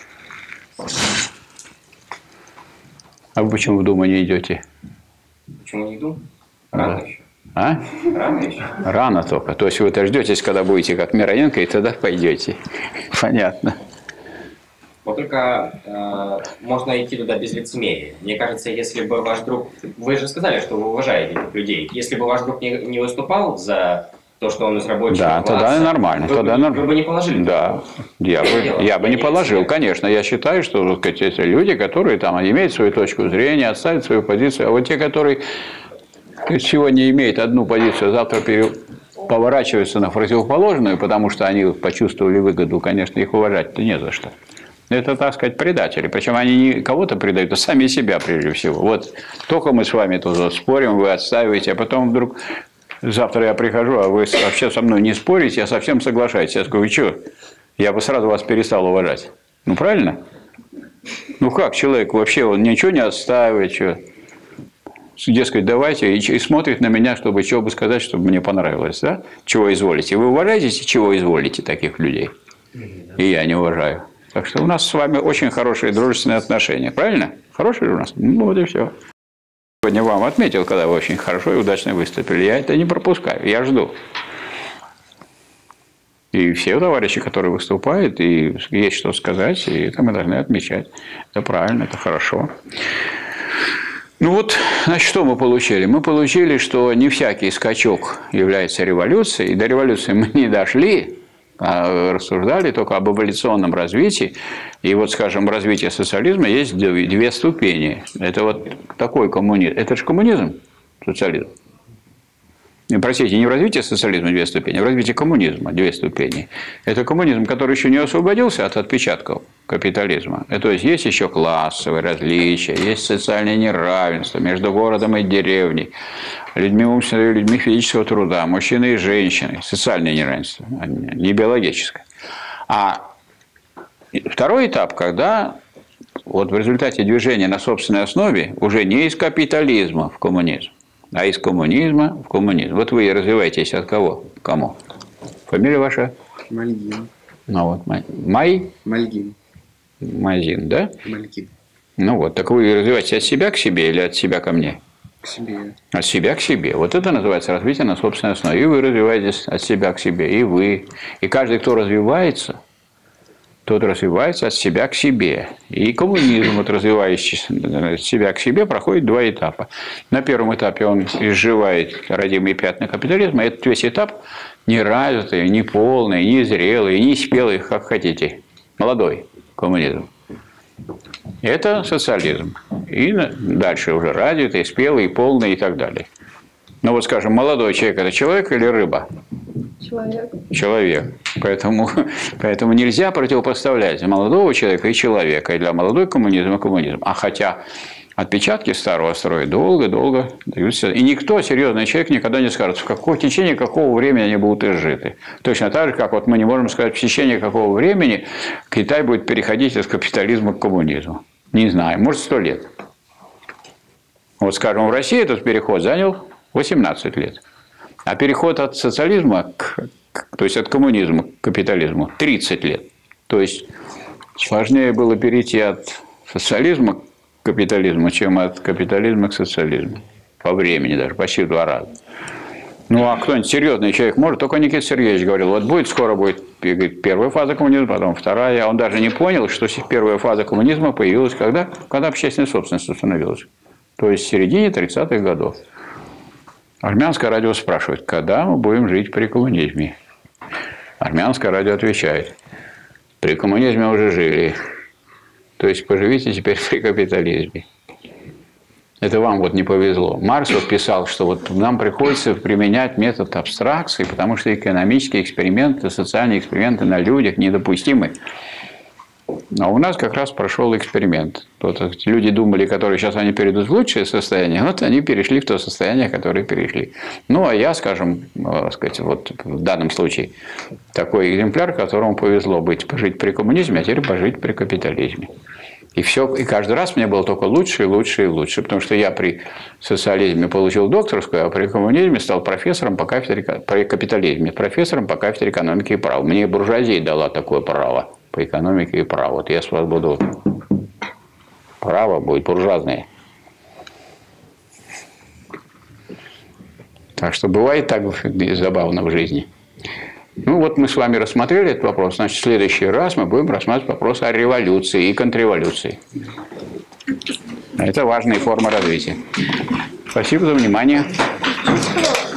А вы почему в Думу не идете? Почему не иду? Рано Да. еще. А? Рано еще. Рано только. То есть вы дождетесь, когда будете как Мироненко, и тогда пойдете. Понятно. Вот только э, можно идти туда без лицемерия. Мне кажется, если бы ваш друг... Вы же сказали, что вы уважаете этих людей. Если бы ваш друг не, не выступал за то, что он из рабочего Да, класса, тогда нормально. Вы, Тогда бы, нормально. вы бы не положили. Да, я бы, я бы не положил, конечно. Я считаю, что, так сказать, эти люди, которые там имеют свою точку зрения, отставят свою позицию, а вот те, которые сегодня имеют одну позицию, а завтра пере... поворачиваются на противоположную, потому что они почувствовали выгоду, конечно, их уважать-то не за что. Это, так сказать, предатели. Причем они не кого-то предают, а сами себя прежде всего. Вот только мы с вами тут вот спорим, вы отстаиваете, а потом вдруг завтра я прихожу, а вы вообще со мной не спорите, а совсем соглашаетесь. Я скажу, вы что? Я бы сразу вас перестал уважать. Ну, правильно? Ну, как человек вообще, он ничего не отстаивает, что? Дескать, давайте, и, и смотрит на меня, чтобы чего бы сказать, чтобы мне понравилось, да? Чего изволите. Вы уважаете, чего изволите таких людей? И я не уважаю. Так что у нас с вами очень хорошие дружественные отношения. Правильно? Хорошие у нас? Ну, вот и все. Сегодня вам отметил, когда вы очень хорошо и удачно выступили. Я это не пропускаю, я жду. И все товарищи, которые выступают, и есть что сказать, и это мы должны отмечать. Это правильно, это хорошо. Ну вот, значит, что мы получили? Мы получили, что не всякий скачок является революцией. И до революции мы не дошли, а рассуждали только об эволюционном развитии. И вот, скажем, развитие социализма есть две ступени. Это вот такой коммунизм. Это же коммунизм, социализм. Простите, не в развитии социализма две ступени, а в развитии коммунизма две ступени. Это коммунизм, который еще не освободился от отпечатков капитализма. То есть, есть еще классовые различия, есть социальное неравенство между городом и деревней, людьми умственного и людьми физического труда, мужчины и женщины. Социальное неравенство, не биологическое. А второй этап, когда вот в результате движения на собственной основе уже не из капитализма в коммунизм, а из коммунизма в коммунизм. Вот вы развиваетесь от кого? Кому? Фамилия ваша? Мальгин. Ну вот, Май. Май? Мальгин. Мазин, да? Мальгин. Ну вот, так вы развиваетесь от себя к себе или от себя ко мне? К себе. От себя к себе. Вот это называется развитие на собственной основе. И вы развиваетесь от себя к себе, и вы. И каждый, кто развивается, тот развивается от себя к себе. И коммунизм, вот развивающийся от себя к себе, проходит два этапа. На первом этапе он изживает родимые пятна капитализма. Этот весь этап неразвитый, неполный, незрелый, неспелый, как хотите. Молодой коммунизм. Это социализм. И дальше уже развитый, спелый, полный и так далее. Ну вот, скажем, молодой человек – это человек или рыба? Человек. Человек. Поэтому, поэтому нельзя противопоставлять молодого человека и человека. И для молодой коммунизм и коммунизм. А хотя отпечатки старого строя долго-долго даются. И никто, серьезный человек, никогда не скажет, в каком в течение какого времени они будут изжиты. Точно так же, как вот мы не можем сказать, в течение какого времени Китай будет переходить из капитализма к коммунизму. Не знаю, может, сто лет. Вот, скажем, в России этот переход занял восемнадцать лет. А переход от социализма, к, то есть от коммунизма к капитализму, тридцать лет. То есть сложнее было перейти от социализма к капитализму, чем от капитализма к социализму. По времени даже, почти в два раза. Ну, а кто-нибудь серьезный человек может? Только Никита Сергеевич говорил, вот будет, скоро будет первая фаза коммунизма, потом вторая. Он даже не понял, что первая фаза коммунизма появилась когда? Когда общественная собственность установилась. То есть в середине тридцатых годов. Армянское радио спрашивает, когда мы будем жить при коммунизме? Армянское радио отвечает, при коммунизме уже жили. То есть поживите теперь при капитализме. Это вам вот не повезло. Маркс вот писал, что вот нам приходится применять метод абстракции, потому что экономические эксперименты, социальные эксперименты на людях недопустимы. А у нас как раз прошел эксперимент. Вот люди думали, которые сейчас они перейдут в лучшее состояние, вот они перешли в то состояние, которое перешли. Ну, а я, скажем, сказать, вот в данном случае такой экземпляр, которому повезло быть, пожить при коммунизме, а теперь пожить при капитализме. И все, и каждый раз мне было только лучше и лучше и лучше, потому что я при социализме получил докторскую, а при коммунизме стал профессором по кафедре, при капитализме, профессором по кафедре экономики и права. Мне буржуазия дала такое право по экономике и праву. Вот я с вас буду... Право будет буржуазное. Так что бывает так забавно в жизни. Ну вот мы с вами рассмотрели этот вопрос. Значит, в следующий раз мы будем рассматривать вопрос о революции и контрреволюции. Это важные формы развития. Спасибо за внимание.